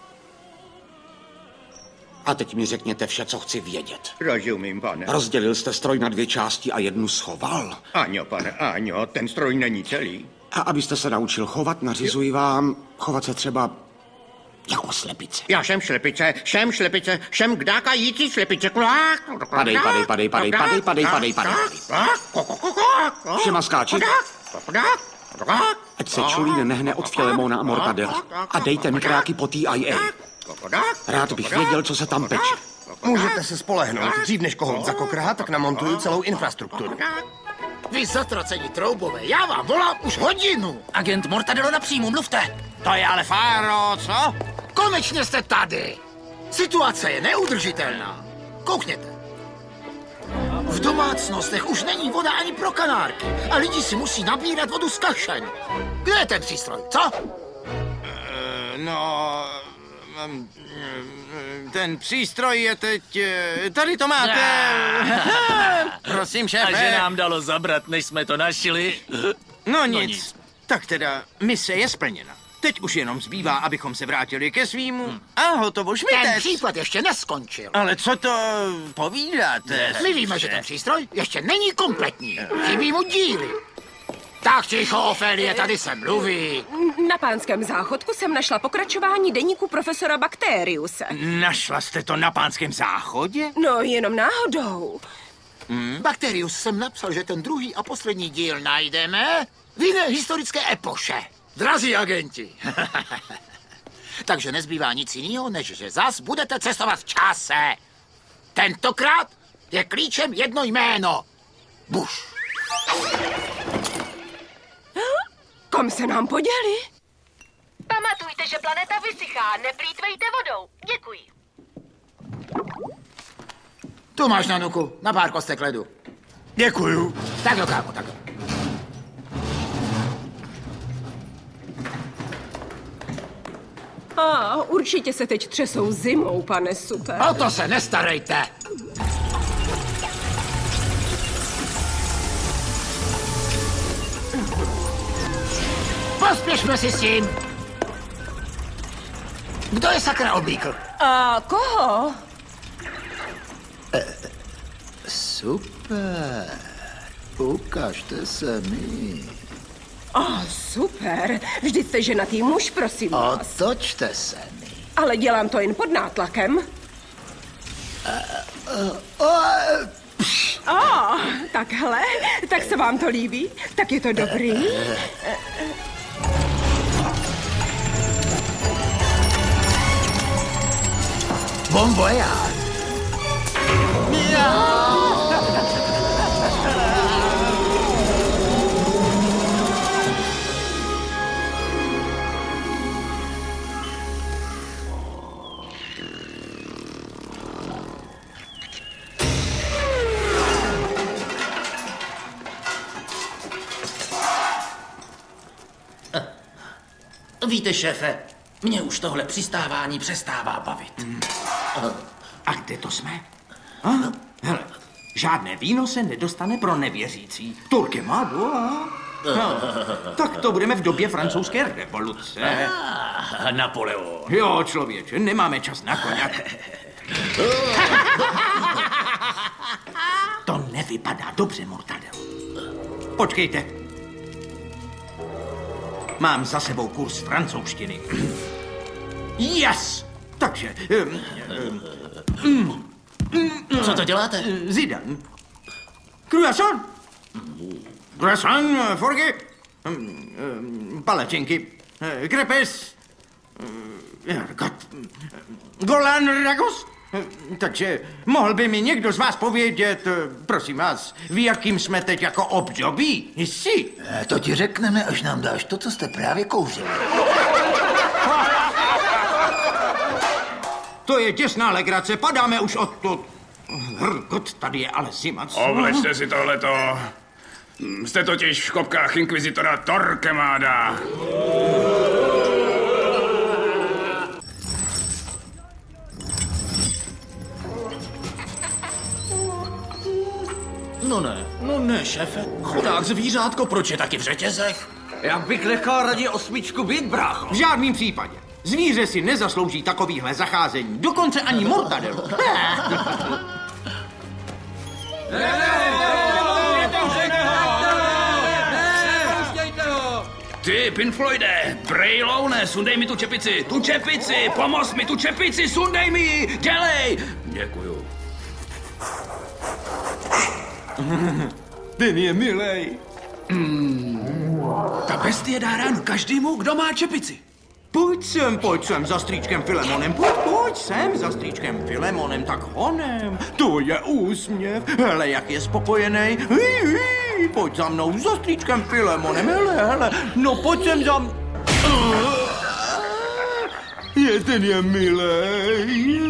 Speaker 7: A teď mi řekněte vše, co chci vědět.
Speaker 15: Rozumím, pane.
Speaker 7: Rozdělil jste stroj na dvě části a jednu schoval.
Speaker 15: Aňo, pane, Aňo, ten stroj není celý.
Speaker 7: A abyste se naučil chovat, nařizuji vám chovat se třeba jako slepice.
Speaker 6: Já jsem slepice, jsem slepice, jsem kdáka jící slepice.
Speaker 7: Padej, padej, padej, padej, padej, padej, padej, padej. Všema skáči. Ať se Čulín nehne od Filemona a Mortadela. A dejte mi kráky po T I A. Rád bych věděl, co se tam peče.
Speaker 6: Můžete se spolehnout. Dřív než kohout zakokrhá, tak namontuju celou infrastrukturu.
Speaker 3: Vy zatracení troubové, já vám volám už hodinu.
Speaker 11: Agent Mortadelo napřímo, mluvte.
Speaker 6: To je ale fáro, co?
Speaker 3: Konečně jste tady. Situace je neudržitelná. Koukněte. V domácnostech už není voda ani pro kanárky a lidi si musí nabírat vodu z kašen. Kde je ten přístroj, co?
Speaker 10: Uh, no... Ten přístroj je teď... Tady to máte. Prosím, šéfe.
Speaker 11: A že nám dalo zabrat, než jsme to našli.
Speaker 10: No nic. No nic. Tak teda, mise je splněna. Teď už jenom zbývá, abychom se vrátili ke svýmu. Hmm. A hotovo, šmitec.
Speaker 3: Ten případ ještě neskončil.
Speaker 10: Ale co to povídáte?
Speaker 3: My víme, že ten přístroj ještě není kompletní. Chybí mu díly. Tak ticho, Ofélie, tady se mluví.
Speaker 4: Na pánském záchodku jsem našla pokračování deníku profesora Bakteriuse.
Speaker 10: Našla jste to na pánském záchodě?
Speaker 4: No, jenom náhodou.
Speaker 3: Hmm? Bakterius jsem napsal, že ten druhý a poslední díl najdeme v jiné historické epoše. Drazí agenti. Takže nezbývá nic jiného, než že zas budete cestovat v čase. Tentokrát je klíčem jedno jméno. Bush.
Speaker 4: Kam se nám poděli?
Speaker 5: Pamatujte, že planeta vysychá, neplýtvejte vodou. Děkuji.
Speaker 3: Tu máš, Nanuku, na pár kostek ledu.
Speaker 6: Děkuju.
Speaker 3: Tak jo, kámo, tak jo.
Speaker 4: A určitě se teď třesou zimou, pane Super.
Speaker 3: O to se nestarejte. Pospěšme si s tím. Kdo je sakra oblíkl?
Speaker 4: A koho?
Speaker 3: E, super. Ukažte se mi.
Speaker 4: Oh, super. Vždyť jste ženatý muž, prosím vás.
Speaker 3: Otočte se mi.
Speaker 4: Ale dělám to jen pod nátlakem. Oh, takhle. Tak se vám to líbí? Tak je to dobrý?
Speaker 3: Bon voyage.
Speaker 11: Víte, šéfe, mě už tohle přistávání přestává bavit. Hmm.
Speaker 10: A kde to jsme? Aha. Hele, žádné víno se nedostane pro nevěřící. Turky má do. No, tak to budeme v době francouzské revoluce.
Speaker 11: Ah, Napoleon.
Speaker 10: Jo, člověče, nemáme čas na koněk. To nevypadá dobře, Mortadelo. Počkejte. Mám za sebou kurz francouzštiny. Yes! Takže... Um, um, um,
Speaker 11: Co to děláte?
Speaker 10: Zidane. Croissant. Croissant, forgy. Um, um, palačinky. Uh, krepes. Uh, Golan ragos. Uh, takže mohl by mi někdo z vás povědět, uh, prosím vás, v jakým jsme teď jako období? Jsi?
Speaker 3: To ti řekneme, až nám dáš to, co jste právě kouřili.
Speaker 10: To je těsná legrace, padáme už odtud. Hrkot, tady je ale zima.
Speaker 9: Oblečte si tohleto. Jste totiž v škopkách inkvizitora Torquemada.
Speaker 11: No ne, no ne, šéfe. Chudák zvířátko, proč je taky v řetězech?
Speaker 7: Já bych nechal raději osmičku být, brácho.
Speaker 10: V žádným případě. Zvíře si nezaslouží takovýhle zacházení. Dokonce ani Mortadelo.
Speaker 9: Ty, Pink Floyde, Braylone, sundej mi tu čepici, tu čepici, pomoz mi tu čepici, sundej mi ji, dělej. Děkuju.
Speaker 10: Ten je milej.
Speaker 9: Mm. Ta bestie dá ránu každému, kdo má čepici.
Speaker 10: Pojď sem, pojď sem za strýčkem Filemonem, pojď, pojď sem za strýčkem Filemonem, tak honem. To je úsměv, hele, jak je spokojenej. Hí, hí, pojď za mnou za strýčkem Filemonem, hele, hele, no pojď sem za m... Je, ten je milej.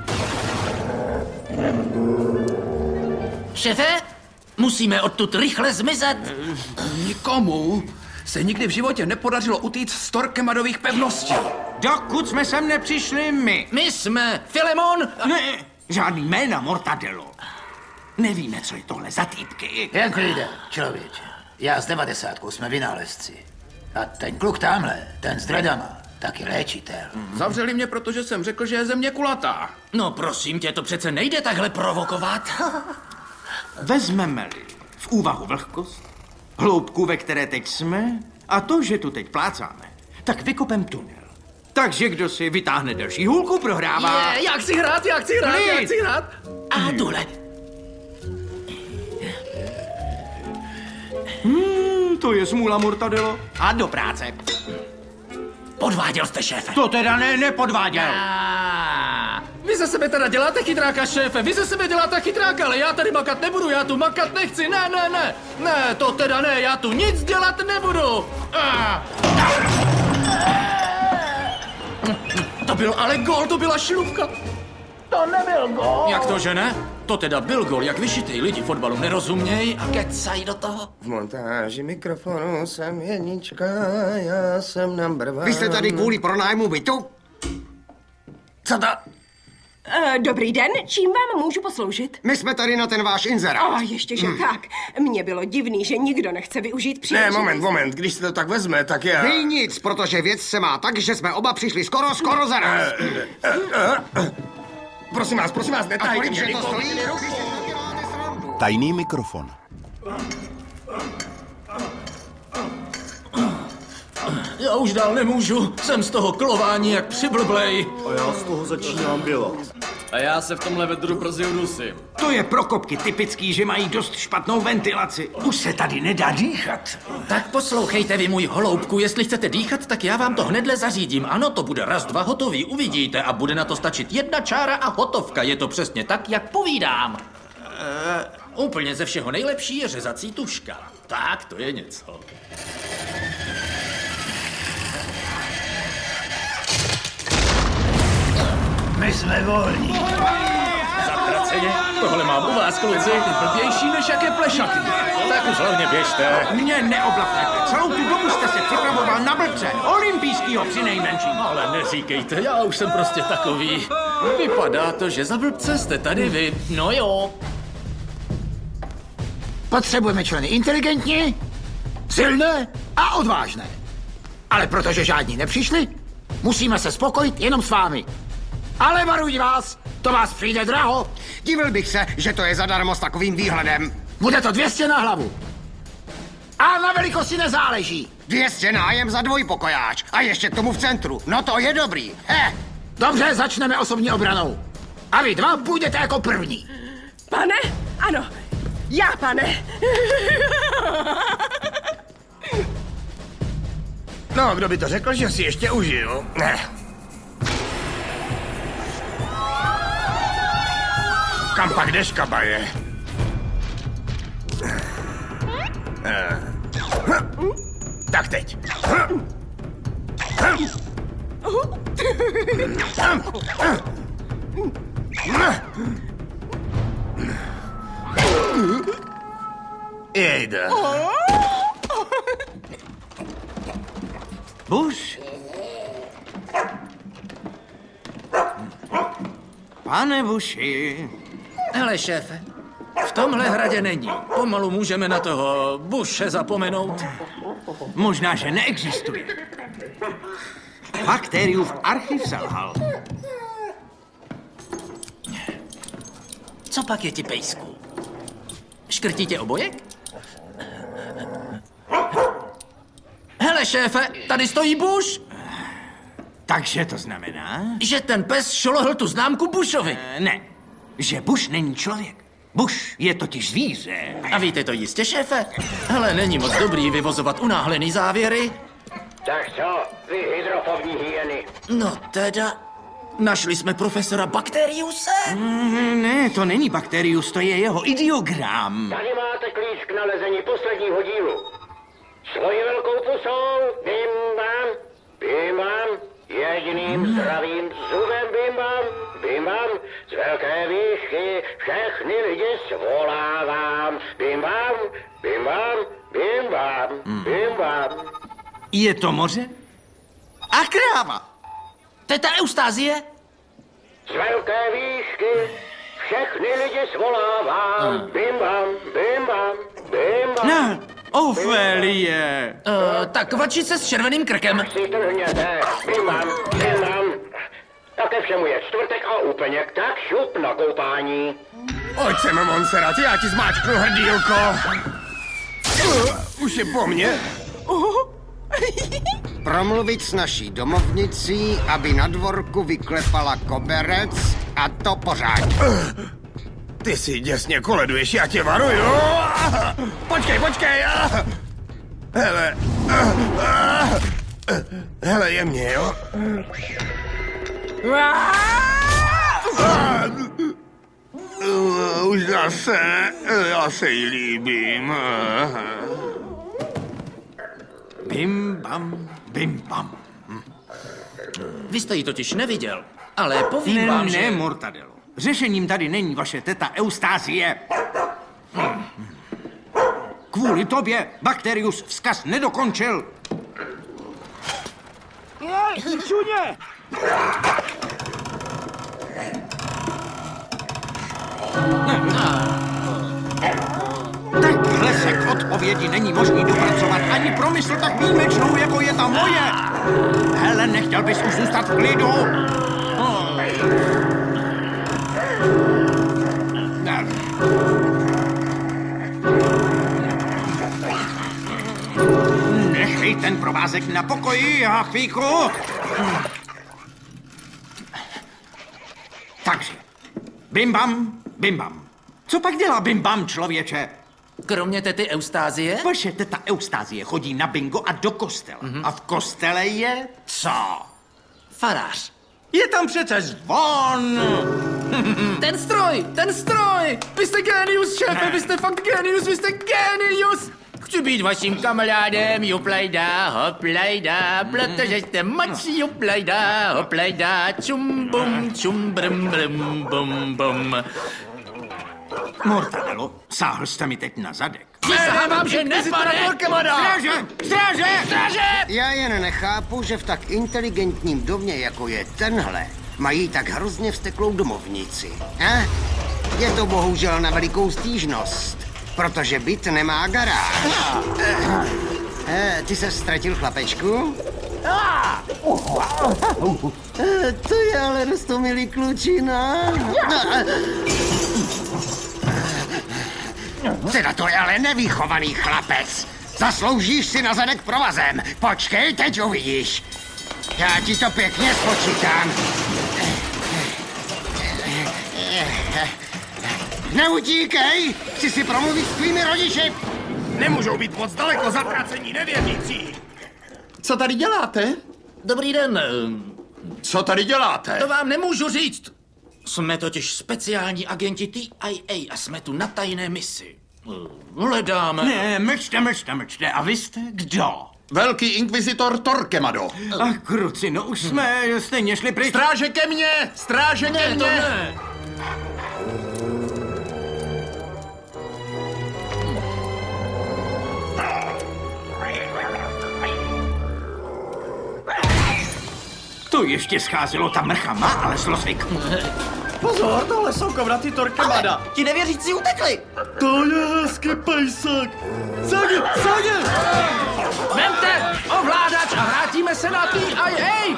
Speaker 11: Šéfe, musíme odtud rychle zmizet.
Speaker 9: Nikomu se nikdy v životě nepodařilo utíct z Torquemadových pevností.
Speaker 10: Dokud jsme sem nepřišli my.
Speaker 11: My jsme Filemon.
Speaker 10: Ne, žádný jména, Mortadelo. Nevíme, co je tohle za týpky.
Speaker 3: Jen klíde, člověče. Já s devadesátkou jsme vynálezci. A ten kluk tamhle, ten s dredama, taky léčitel.
Speaker 9: Zavřeli mě, protože jsem řekl, že je země kulatá.
Speaker 11: No prosím tě, to přece nejde takhle provokovat.
Speaker 10: Vezmeme-li v úvahu vlhkost, hloubku, ve které teď jsme, a to, že tu teď plácáme, tak vykopem tunel. Takže kdo si vytáhne další hůlku, prohrává.
Speaker 11: Je, já chci hrát, já chci hrát, já chci hrát. A dole.
Speaker 10: Hmm, to je smůla, Mortadelo. A do práce.
Speaker 11: Podváděl jste, šéfe.
Speaker 10: To teda ne, nepodváděl.
Speaker 14: A... Vy ze sebe teda děláte chytráka, šéfe, vy ze sebe děláte chytráka, ale já tady makat nebudu, já tu makat nechci, ne, ne, ne. Ne, to teda ne, já tu nic dělat nebudu. A... To byl ale gól, to byla šlupka. To nebyl gól.
Speaker 11: Jak to, že ne? To teda byl gól, jak vyšitej, lidi fotbalu nerozuměj a kecaj do toho.
Speaker 6: V montáži mikrofonu jsem jednička, já jsem number one.
Speaker 7: Vy jste tady kvůli pronájmu bytu?
Speaker 3: Co to?
Speaker 4: Uh, dobrý den, čím vám můžu posloužit?
Speaker 7: My jsme tady na ten váš inzerát.
Speaker 4: Oh, ještě že hmm. tak. Mně bylo divný, že nikdo nechce využít příležitost.
Speaker 6: Ne, moment, moment, když se to tak vezme, tak já...
Speaker 7: Vy nic, protože věc se má tak, že jsme oba přišli skoro, skoro zaraz.
Speaker 6: Prosím vás, prosím vás, netajte mě.
Speaker 7: To stojí?
Speaker 1: Tajný mikrofon.
Speaker 11: Já už dál nemůžu, jsem z toho klování jak přiblblej.
Speaker 17: A já z toho začínám bělat. A já se v tomhle vedru brzy udusím.
Speaker 10: To je pro kopky typický, že mají dost špatnou ventilaci. Už se tady nedá dýchat.
Speaker 11: Tak poslouchejte vy, můj holoubku, jestli chcete dýchat, tak já vám to hnedle zařídím. Ano, to bude raz, dva, hotový, uvidíte a bude na to stačit jedna čára a hotovka. Je to přesně tak, jak povídám. Uh, úplně ze všeho nejlepší je řezací tuška. Tak, to je něco.
Speaker 3: My jsme volní.
Speaker 11: Zatraceně. Tohle mám u vás, kluci.
Speaker 14: Blbější než jaké plešaky.
Speaker 11: Tak už hlavně běžte.
Speaker 10: Mě neoblafnete. Celou tu dobu jste se připravoval na blbce. Olympijskýho přinejmenším.
Speaker 11: Ale neříkejte, já už jsem prostě takový. Vypadá to, že za blbce jste tady vy. No jo.
Speaker 3: Potřebujeme členy inteligentní, silné a odvážné. Ale protože žádní nepřišli, musíme se spokojit jenom s vámi. Ale varuji vás, To vás přijde draho.
Speaker 6: Divil bych se, že to je zadarmo s takovým výhledem.
Speaker 3: Bude to dvě stě na hlavu. A na velikosti nezáleží.
Speaker 6: dvě stě nájem za dvojpokojáč. A ještě k tomu v centru. No to je dobrý. He.
Speaker 3: Dobře, začneme osobní obranou. A vy dva půjdete jako první.
Speaker 4: Pane? Ano. Já, pane.
Speaker 6: No, kdo by to řekl, že si ještě užiju? Ne. Kam pak jdeš, kabaje? Tak teď. Jejda.
Speaker 10: Bush? Pane Bushi.
Speaker 11: Hele, šéfe, v tomhle hradě není. Pomalu můžeme na toho Bushe zapomenout.
Speaker 10: Možná, že neexistuje. Bakteriův archiv selhal.
Speaker 11: Co pak je ti, pejsku? Škrtí tě obojek? Hele, šéfe, tady stojí Bush.
Speaker 10: Takže to znamená?
Speaker 11: Že ten pes šolohl tu známku Bushovi.
Speaker 10: E, ne, že Bush není člověk. Bush je totiž zvíře.
Speaker 11: A víte to jistě, šéfe? Hele, není moc dobrý vyvozovat unáhlený závěry.
Speaker 18: Tak co, vy hydrofobní hyeny?
Speaker 11: No teda, našli jsme profesora Bakteriuse?
Speaker 10: Mm, ne, to není Bakterius, to je jeho idiogram.
Speaker 18: Tady máte klíč k nalezení posledního dílu. Svoji velkou pusou, bim bam, bim bam, jediným zdravým zubem bim bam, bim bam, z velké výšky všechny lidi svolávám. Bim bam, bim bam, bim bam, bim bam.
Speaker 10: Je to moře? A kráva.
Speaker 11: Teta Eustázie?
Speaker 18: Z velké výšky všechny lidi svolávám. Bim bam, bim bam, bim bam.
Speaker 10: No, Ofélie.
Speaker 11: Uh, tak vačice s červeným krkem.
Speaker 18: Tak si trhněte. Bim bam, bim bam. A ke všemu je čtvrtek a úplněk, tak šup na koupání.
Speaker 6: Pojď sem, Monserrat, já ti zmáčknu hrdýlko. Uh, už je po mně. Promluvit s naší domovnicí, aby na dvorku vyklepala koberec a to pořádně.
Speaker 15: Ty si děsně koleduješ, já tě varuju. Počkej, počkej. Hele. Hele, jemně, jo. Už zase, já se jí líbím.
Speaker 10: Bim bam, bim bam. Hm.
Speaker 11: Vy jste ji totiž neviděl, ale povím
Speaker 10: ne,
Speaker 11: vám,
Speaker 10: ne,
Speaker 11: že...
Speaker 10: Ne, Mortadelo. Řešením tady není vaše teta Eustázie. Hm. Kvůli tobě Bakterius vzkaz nedokončil.
Speaker 15: Jej, čuně!
Speaker 10: Takhle se k odpovědi není možný dopracovat ani promysl tak výjimečnou, jako je ta moje. Hele, nechtěl bys už zůstat v klidu? Oh. Nechej ten provázek na pokoji, Hachvíku. Takže, bim bam, bim bam. Co pak dělá bim bam, člověče?
Speaker 11: Kromě tety Eustázie?
Speaker 10: Vaše teta Eustázie chodí na bingo a do kostela. Mm-hmm. A v kostele je co?
Speaker 11: Farář.
Speaker 10: Je tam přece zvon.
Speaker 14: Ten stroj, ten stroj! Vy jste génius, šéfe, vy jste fakt génius, vy jste génius!
Speaker 11: Chci být vaším kamarádem, juplajda, hoplajda, protože jste moc juplajda, hoplajda, čum bum, čum brum brum bum bum.
Speaker 10: Mortadelo, sáhl jste mi teď na zadek.
Speaker 11: Přísahám, že ne, pane!
Speaker 10: Stráže! Stráže!
Speaker 11: Stráže!
Speaker 6: Já jen nechápu, že v tak inteligentním domě, jako je tenhle, mají tak hrozně vzteklou domovnici. Eh? Je to bohužel na velikou stížnost, protože byt nemá garáž. Eh, eh, ty se ztratil, chlapečku? To je ale roztomilý klučina.
Speaker 3: Teda to je ale nevychovaný chlapec. Zasloužíš si na zadek provazem. Počkej, teď uvidíš. Já ti to pěkně spočítám. Neutíkej! Chci si promluvit s tvými rodiči.
Speaker 13: Nemůžou být moc daleko zatracení nevěřící.
Speaker 14: Co tady děláte? Dobrý den.
Speaker 13: Co tady děláte?
Speaker 11: To vám nemůžu říct. Jsme totiž speciální agenti T I A a jsme tu na tajné misi. Hledáme...
Speaker 10: Ne, mlčte, mlčte, mlčte. A vy jste kdo?
Speaker 13: Velký inkvizitor Torquemado.
Speaker 10: Ach, kruci, no už jsme stejně šli pryč.
Speaker 13: Stráže ke mně! Stráže ke mně!
Speaker 14: To ne.
Speaker 10: To ještě scházelo, ta mrcha má ale zlozvyk.
Speaker 17: Pozor, tohle jsou kovraty Torquemada. Ti nevěřící utekli.
Speaker 14: To je hezký pejsek. Sadě, sadě! Vemte ovládač a vrátíme se na T I A.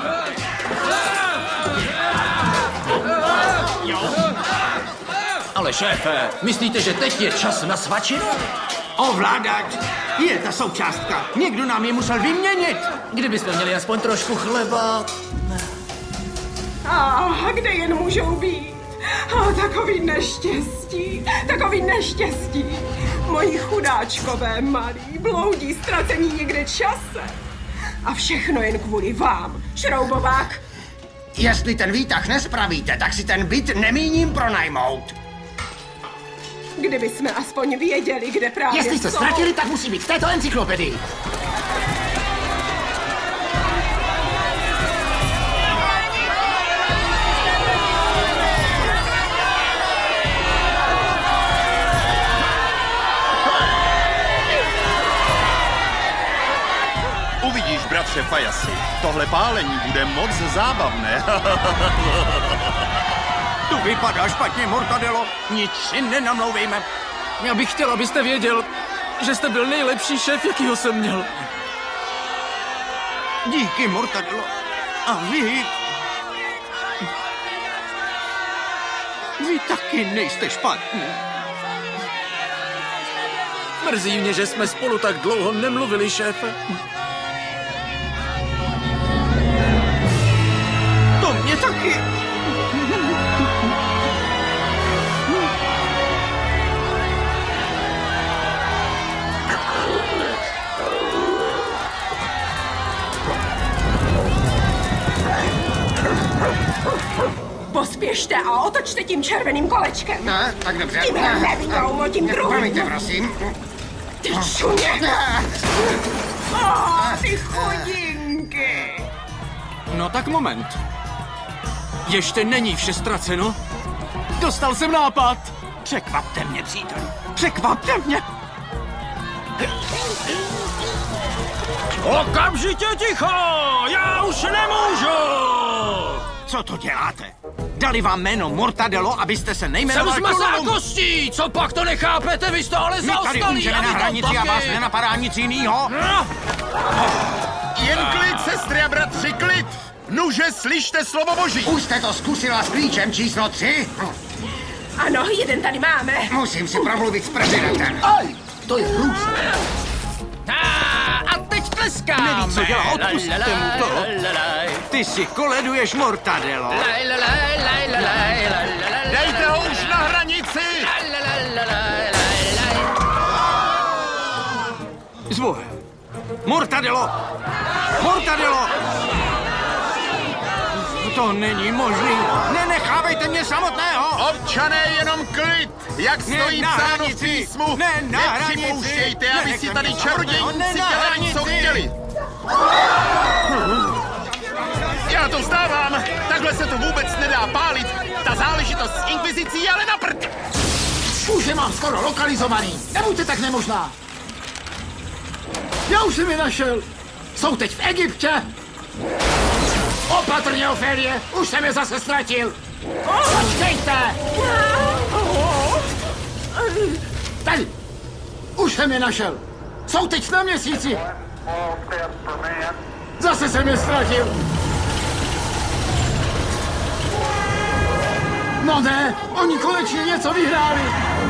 Speaker 14: Ale šéfe, myslíte, že teď je čas na svačinu?
Speaker 10: Ovládač je ta součástka. Někdo nám je musel vyměnit.
Speaker 14: Kdybychom měli aspoň trošku chleba.
Speaker 4: A kde jen můžou být? A takový neštěstí, takový neštěstí. Moji chudáčkové malí bloudí ztracení někde čase. A všechno jen kvůli vám, šroubovák.
Speaker 3: Jestli ten výtah nespravíte, tak si ten byt nemíním pronajmout.
Speaker 4: Kdyby jsme aspoň věděli, kde právě
Speaker 3: Jestli se
Speaker 4: jsou.
Speaker 3: ztratili, tak musí být v této encyklopedii.
Speaker 13: Uvidíš, bratře Fajasi, tohle pálení bude moc zábavné.
Speaker 10: Tu vypadá špatně, Mortadelo. Nic si nenamlouvejme.
Speaker 14: Já bych chtěl, abyste věděl, že jste byl nejlepší šéf, jakýho jsem měl.
Speaker 10: Díky, Mortadelo. A vy... Vy taky nejste špatný.
Speaker 14: Mrzí mě, že jsme spolu tak dlouho nemluvili, šéfe.
Speaker 10: To mě taky.
Speaker 4: Pospěšte a otočte tím červeným kolečkem.
Speaker 3: No, tak dobře.
Speaker 4: Tímhle nevinou, no tím druhým.
Speaker 3: Promiňte, prosím.
Speaker 4: Ty čuně. Oh, ty chudinky.
Speaker 14: No tak moment. Ještě není vše ztraceno. Dostal jsem nápad.
Speaker 10: Překvapte mě, příteli. Překvapte mě.
Speaker 14: Okamžitě ticho! Já už nemůžu!
Speaker 10: Co to děláte? Dali vám jméno Mortadelo, abyste se nejmenoval
Speaker 14: Jsem zmazá kostí! Co pak to nechápete? Vy jste ale
Speaker 10: My tady
Speaker 14: zaostalí!
Speaker 10: umřeme na hranici a vás nenapadá nic jinýho?
Speaker 14: No.
Speaker 13: Jen klid, sestry a bratři, klid! Nuže, slyšte slovo Boží!
Speaker 3: Už jste to zkusila s klíčem číslo tři?
Speaker 4: Ano, jeden tady máme.
Speaker 3: Musím si promluvit s prezidentem.
Speaker 14: Aj, to je hrůz. A teď tleskáme.
Speaker 10: Neví, co dělá, odpusťte mu to. Ty si koleduješ, Mortadelo.
Speaker 13: Dejte ho už na hranici!
Speaker 10: Zvoj. Mortadelo! Mortadelo! To není možný. Nenechávejte mě samotného!
Speaker 13: Občané, jenom klid! Jak stojí
Speaker 10: na
Speaker 13: psáno v
Speaker 10: hranici.
Speaker 13: písmu,
Speaker 10: Ne na hranici.
Speaker 13: nepřipouštějte, aby
Speaker 10: Nenechte
Speaker 13: si tady
Speaker 10: mě
Speaker 13: čarodějníci
Speaker 10: samotného. Ne na
Speaker 13: dělali, co
Speaker 10: hranici.
Speaker 13: chtěli. Já to vzdávám, takhle se to vůbec nedá pálit. Ta záležitost s inkvizicí je ale na prd.
Speaker 3: Už je mám skoro lokalizovaný. Nebuďte tak nemožná. Já už jsem je našel. Jsou teď v Egyptě. Opatrně, Ofélie, už jsem je zase ztratil. Počkejte! Tady. Už jsem je našel. Jsou teď na měsíci. Zase jsem je ztratil. No ne, oni konečně něco vyhráli.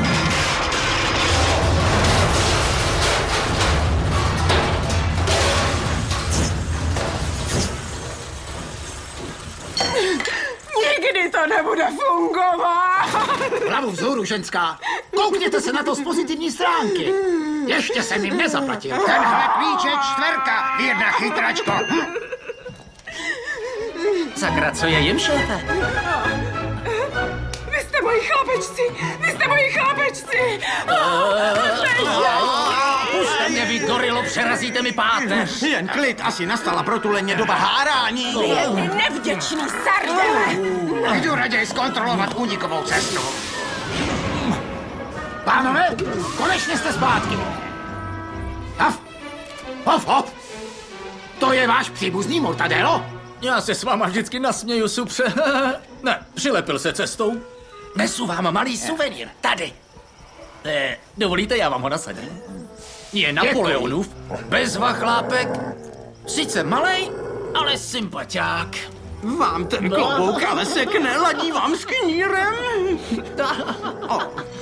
Speaker 4: Nikdy to nebude fungovat.
Speaker 3: Hlavu vzhůru, ženská. Koukněte se na to z pozitivní stránky. Ještě jsem jim nezaplatil.
Speaker 6: Tenhle klíček čtverka, věrna chytračko. Hm.
Speaker 11: Sakra, co je jim, šéfe?
Speaker 4: Vy jste moji chlapečci, vy jste moji chlapečci.
Speaker 11: Puste mě, vy gorilo, přerazíte mi páteř.
Speaker 10: Jen klid, asi nastala pro tuleně doba hárání.
Speaker 4: Vy nevděčný sardele.
Speaker 6: Jdu raději zkontrolovat únikovou cestu.
Speaker 3: Pánové, konečně jste zpátky. Haf, haf, haf. To je váš příbuzný Mortadelo?
Speaker 14: Já se s váma vždycky nasměju, supře. Ne, přilepil se cestou.
Speaker 11: Nesu vám malý suvenýr, tady.
Speaker 14: Eh, dovolíte, já vám ho nasadím? Je Napoleonův, bezva chlápek. Sice malej, ale sympatiák.
Speaker 10: Vám ten klobouk ale sekne, ladí vám s knírem. Oh.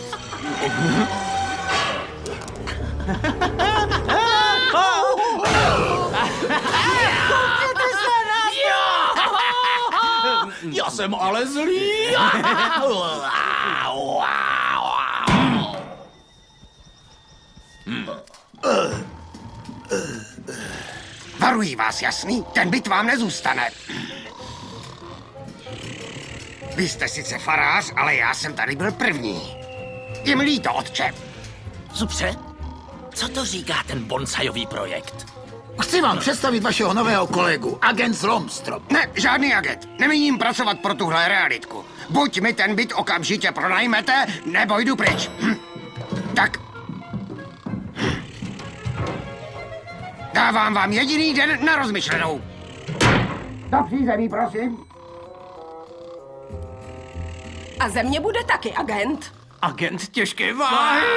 Speaker 14: Já jsem ale zlý.
Speaker 6: Varuji vás, jasný? Ten byt vám nezůstane. Vy jste sice farář, ale já jsem tady byl první. Je mi líto, otče.
Speaker 11: Supře, co to říká ten bonsajový projekt?
Speaker 3: Chci vám představit vašeho nového kolegu, agent Lomstrop.
Speaker 6: Ne, žádný agent. Nemíním pracovat pro tuhle realitku. Buď mi ten byt okamžitě pronajmete, nebo jdu pryč. Hm. Tak. Hm. Dávám vám jediný den na rozmyšlenou. Do přízemí, prosím.
Speaker 4: A ze mě bude taky agent.
Speaker 10: Agent těžké váhy.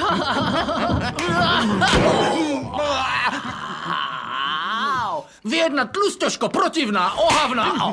Speaker 14: Vy jedna tlustoško, protivná, ohavná.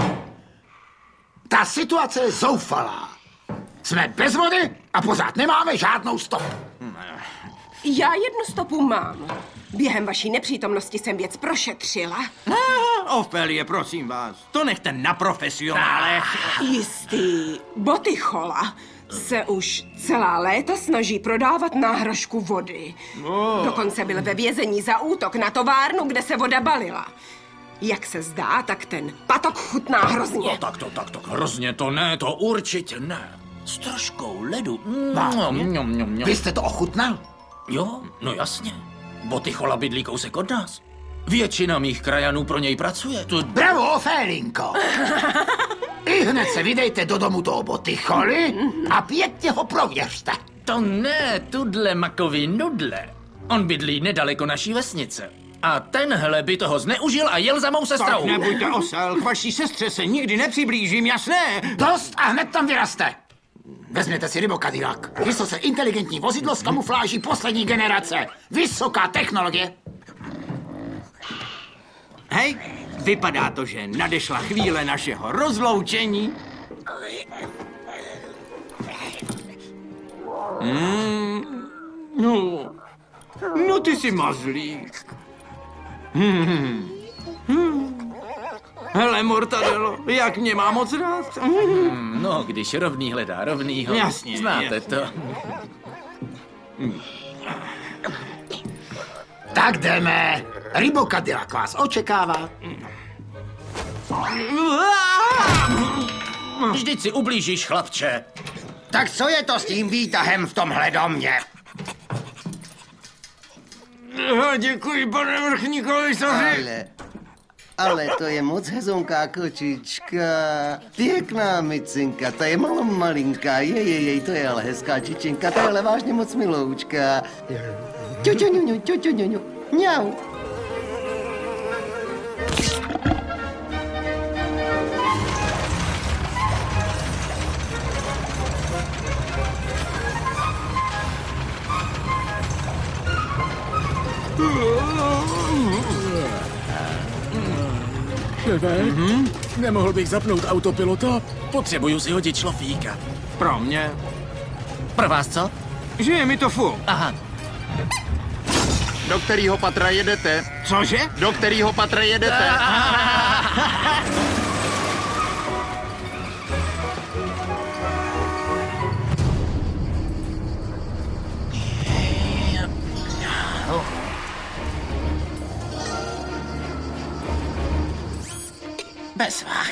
Speaker 3: Ta situace je zoufalá. Jsme bez vody a pořád nemáme žádnou stopu.
Speaker 4: Já jednu stopu mám. Během vaší nepřítomnosti jsem věc prošetřila.
Speaker 10: Ah, Ofélie, prosím vás, to nechte na profesionálech.
Speaker 4: Jistý Botychola se už celá léta snaží prodávat náhražku vody.
Speaker 10: Oh.
Speaker 4: Dokonce byl ve vězení za útok na továrnu, kde se voda balila. Jak se zdá, tak ten patok chutná hrozně.
Speaker 14: No tak to, tak to, hrozně to ne, to určitě ne. S troškou ledu. Mm,
Speaker 3: Vy jste to ochutnal?
Speaker 14: Jo, no jasně. Botychola bydlí kousek od nás. Většina mých krajanů pro něj pracuje. To...
Speaker 3: Bravo, Félinko! I hned se vydejte do domu toho Botycholy a pěkně ho prověřte.
Speaker 14: To ne, tudle makový nudle. On bydlí nedaleko naší vesnice. A tenhle by toho zneužil a jel za mou sestrou.
Speaker 10: Tak nebuďte osel, k vaší sestře se nikdy nepřiblížím, jasné?
Speaker 3: Dost a hned tam vyraste. Vezměte si Rybocadillac. Vysoce inteligentní vozidlo s kamufláží poslední generace. Vysoká technologie.
Speaker 10: Hej, vypadá to, že nadešla chvíle našeho rozloučení. Mm, no, no ty jsi mazlík. Hmm. Hmm. Hele, Mortadelo, jak mě má moc rád.
Speaker 14: Hmm, no, když rovný hledá rovnýho.
Speaker 10: Jasně,
Speaker 14: znáte
Speaker 10: jasně.
Speaker 14: to.
Speaker 3: Tak jdeme. Rybocadillac vás očekává.
Speaker 14: Vždyť si ublížíš, chlapče.
Speaker 6: Tak co je to s tím výtahem v tomhle domě?
Speaker 10: Děkuji, pane vrchní komisaři.
Speaker 19: Ale, ale to je moc hezonká kočička. Pěkná micinka, ta je malo malinká. Je, je, je, to je ale hezká čičinka, to je ale vážně moc miloučka. Ťuťuňuňu, ťuťuňuňu, mňau.
Speaker 14: Šéfe, mm-hmm. nemohl bych zapnout autopilota? Potřebuju si hodit šlofíka.
Speaker 10: Pro mě.
Speaker 11: Pro vás co?
Speaker 10: Že je mi to fuk.
Speaker 11: Aha.
Speaker 13: Do kterého patra jedete?
Speaker 10: Cože?
Speaker 13: Do kterého patra jedete?
Speaker 10: Bezva.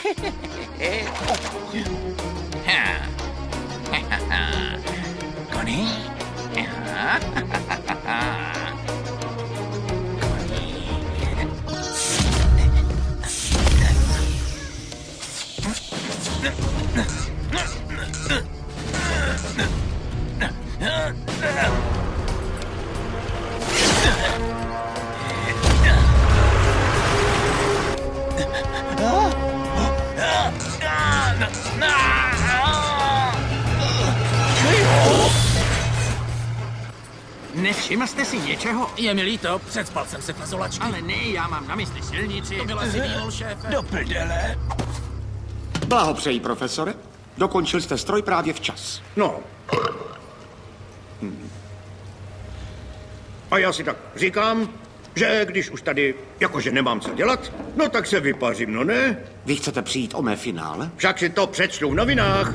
Speaker 10: Connie? Nevšiml jste si něčeho?
Speaker 11: Je mi líto, předspal jsem se fazolačky.
Speaker 10: Ale ne, já mám na mysli silnici.
Speaker 11: To byla si vývol, šéfe.
Speaker 10: Do prdele.
Speaker 7: Blahopřeji, profesore. Dokončil jste stroj právě včas.
Speaker 15: No. Hm. A já si tak říkám, že když už tady jakože nemám co dělat, no tak se vypařím, no ne?
Speaker 7: Vy chcete přijít o mé finále?
Speaker 15: Však si to přečtu v novinách.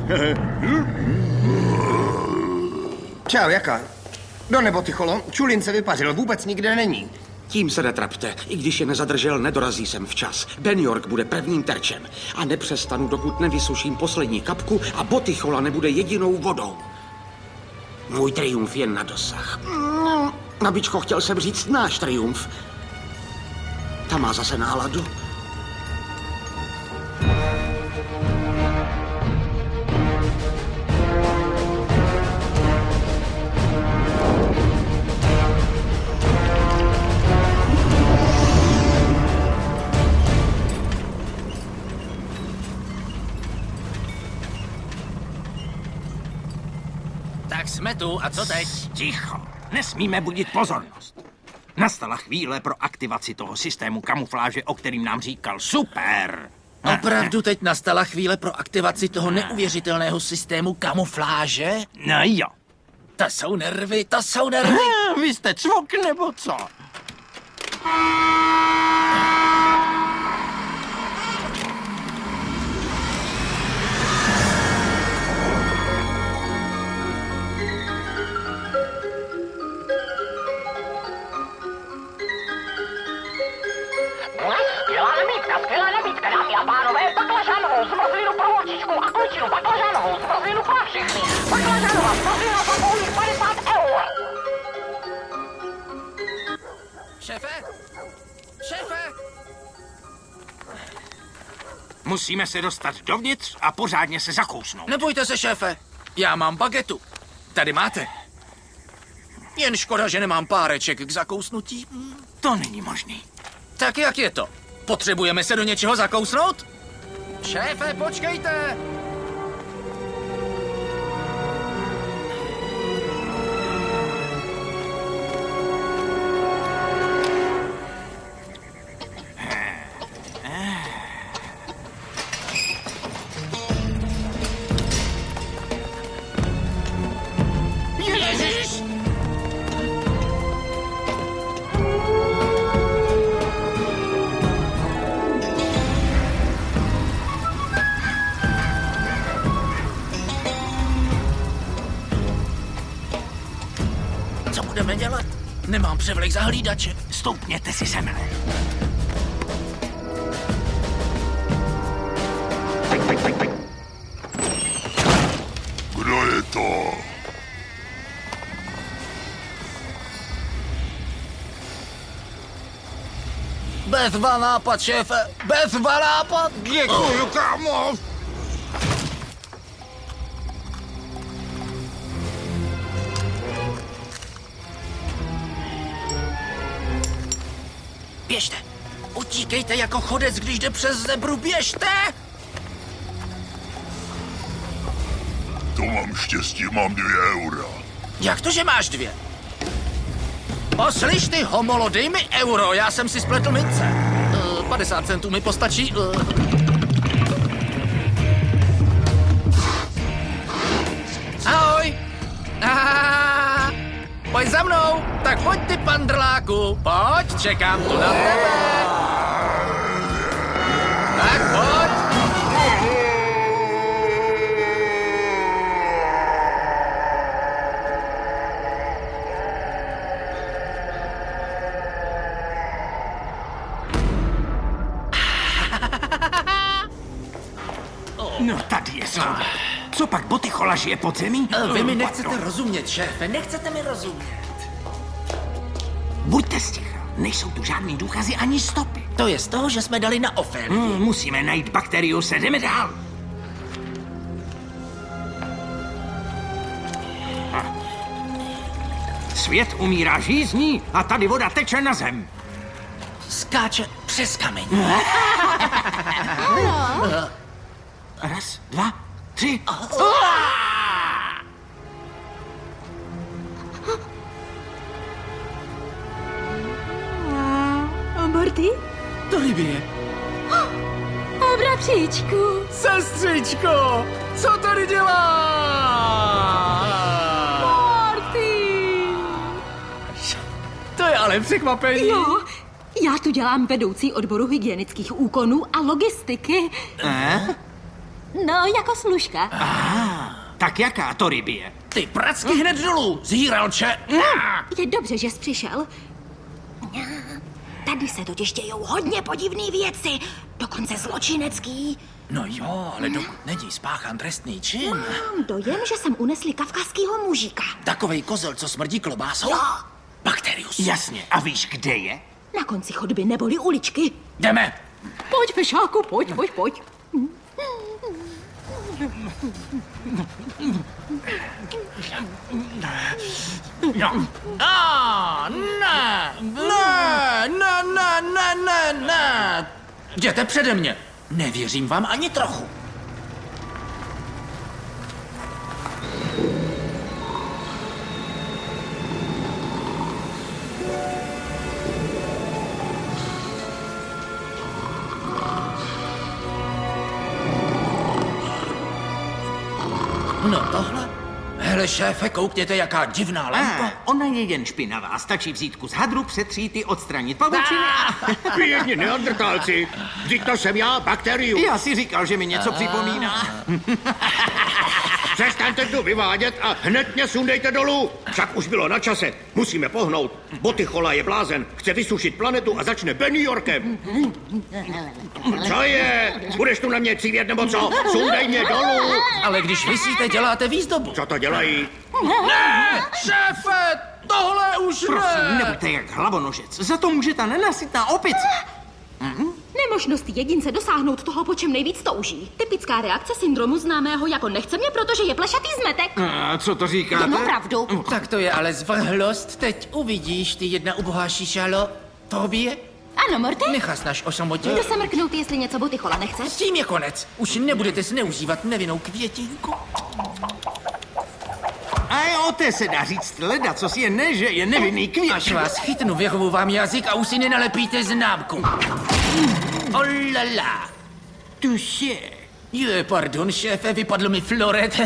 Speaker 6: Čau, jaká? No nebo tycholo, Čulin se vypařil, vůbec nikde není.
Speaker 7: Tím se netrapte. I když je nezadržel, nedorazí sem včas. Ben York bude prvním terčem. A nepřestanu, dokud nevysuším poslední kapku a Botychola nebude jedinou vodou. Můj triumf je na dosah. Mm, nabičko, chtěl jsem říct náš triumf. Ta má zase náladu.
Speaker 11: Tak jsme tu, a co teď?
Speaker 10: Ticho, nesmíme budit pozornost. Nastala chvíle pro aktivaci toho systému kamufláže, o kterým nám říkal super.
Speaker 11: Opravdu teď nastala chvíle pro aktivaci toho neuvěřitelného systému kamufláže?
Speaker 10: No jo.
Speaker 11: To jsou nervy, to jsou nervy.
Speaker 10: Vy jste cvok nebo co?
Speaker 18: Skvělá nabídka, skvělá nabídka, dámy a pánové, baklažánovou zmrzlinu pro holčičku a klučinu, baklažánovou zmrzlinu pro všechny. Baklažánová zmrzlina za pouhých padesát eur.
Speaker 11: Šéfe? Šéfe?
Speaker 10: Musíme se dostat dovnitř a pořádně se zakousnout.
Speaker 11: Nebojte se, šéfe. Já mám bagetu. Tady máte. Jen škoda, že nemám páreček k zakousnutí.
Speaker 10: To není možný.
Speaker 11: Tak jak je to? Potřebujeme se do něčeho zakousnout? Šéfe, počkejte!
Speaker 10: Ježiš!
Speaker 11: Co budeme dělat? Nemám převlek za hlídače.
Speaker 10: Stoupněte si semele.
Speaker 20: Kdo je to?
Speaker 11: Bezva nápad, šéfe! Bezva nápad!
Speaker 10: Děkuju, kámo!
Speaker 11: Běžte! Utíkejte jako chodec, když jde přes zebru, běžte!
Speaker 20: To mám štěstí, mám dvě eura.
Speaker 11: Jak to, že máš dvě? Poslyš ty homolo, dej mi euro, já jsem si spletl mince. Uh, padesát centů mi postačí. Ahoj! Ah, pojď za mnou! Tak pojď ty, pandrláku! Pojď, čekám tu na tebe! Tak pojď!
Speaker 10: No tady je schůdek. Co pak Botychola žije pod zemí?
Speaker 11: Vy mi nechcete rozumět, šéfe, nechcete mi rozumět.
Speaker 10: Buďte sticha, nejsou tu žádný důkazy ani stopy.
Speaker 11: To je z toho, že jsme dali na Ofelii.
Speaker 10: Hmm, musíme najít Bakterius, jdeme dál. Svět umírá žízní a tady voda teče na zem.
Speaker 11: Skáče přes kameň.
Speaker 10: Raz, dva, tři.
Speaker 5: Morty?
Speaker 14: To rybě.
Speaker 5: A bratříčku.
Speaker 14: Sestřičko, co tady děláš?
Speaker 5: Morty!
Speaker 14: To je ale překvapení.
Speaker 5: Jo, já tu dělám vedoucí odboru hygienických úkonů a logistiky.
Speaker 10: Eh?
Speaker 5: No, jako služka.
Speaker 10: Aha, tak jaká to rybě?
Speaker 11: Ty pracky hned dolů, zíralče.
Speaker 5: Je dobře, že jsi přišel. Tady se totiž dějou hodně podivný věci, dokonce zločinecký.
Speaker 11: No jo, ale dokud není spáchán trestný čin.
Speaker 5: Mám dojem, že jsem unesli kavkazskýho mužíka.
Speaker 11: Takovej kozel, co smrdí klobásou?
Speaker 5: Jo.
Speaker 11: Bakterius.
Speaker 10: Jasně, a víš, kde je?
Speaker 5: Na konci chodby neboli uličky.
Speaker 11: Jdeme.
Speaker 5: Pojď, fešáku, pojď, pojď, pojď.
Speaker 11: No. A, ne, ne, ne, ne, ne, ne, ne. Jděte přede mě. Nevěřím vám ani trochu. No tohle? Hele, šéfe, koukněte, jaká divná lampa.
Speaker 10: A, ona je jen špinavá. Stačí vzít kus hadru, přetřít ji, odstranit pavučiny a...
Speaker 15: Vy jedni neandrtálci. Vždyť to jsem já, Bakterius.
Speaker 10: Já si říkal, že mi něco připomíná.
Speaker 15: Přestaňte tu vyvádět a hned mě sundejte dolů. Však už bylo na čase. Musíme pohnout. Botychola je blázen. Chce vysušit planetu a začne Benny Yorkem. Co je? Budeš tu na mě cívět nebo co? Sundej mě dolů.
Speaker 11: Ale když vysíte, děláte výzdobu.
Speaker 15: Co to dělají?
Speaker 11: Ne, šéfe, tohle už ne.
Speaker 10: Prosím, nebuďte jak hlavonožec. Za to může ta nenasytná opice.
Speaker 5: Mhm. Nemožnost jedince dosáhnout toho, po čem nejvíc touží. Typická reakce syndromu známého jako nechce mě, protože je plešatý zmetek.
Speaker 10: A co to říkáte?
Speaker 5: Jednu pravdu.
Speaker 11: Tak to je ale zvahlost. Teď uvidíš, ty jedna ubohá šišalo. Tobě?
Speaker 5: Ano, Morty?
Speaker 11: Nechas naš osamotě.
Speaker 5: Jdu se mrknout, jestli něco Botychola nechce.
Speaker 11: S tím je konec. Už nebudete zneužívat nevinnou květinku.
Speaker 10: A jo, to se dá říct leda, co si je ne, že je nevinný květ.
Speaker 11: Až vás chytnu, vyhovu vám jazyk a už si nenalepíte známku. Olala.
Speaker 10: Tuše.
Speaker 11: Je, pardon, šéfe, vypadl mi floret.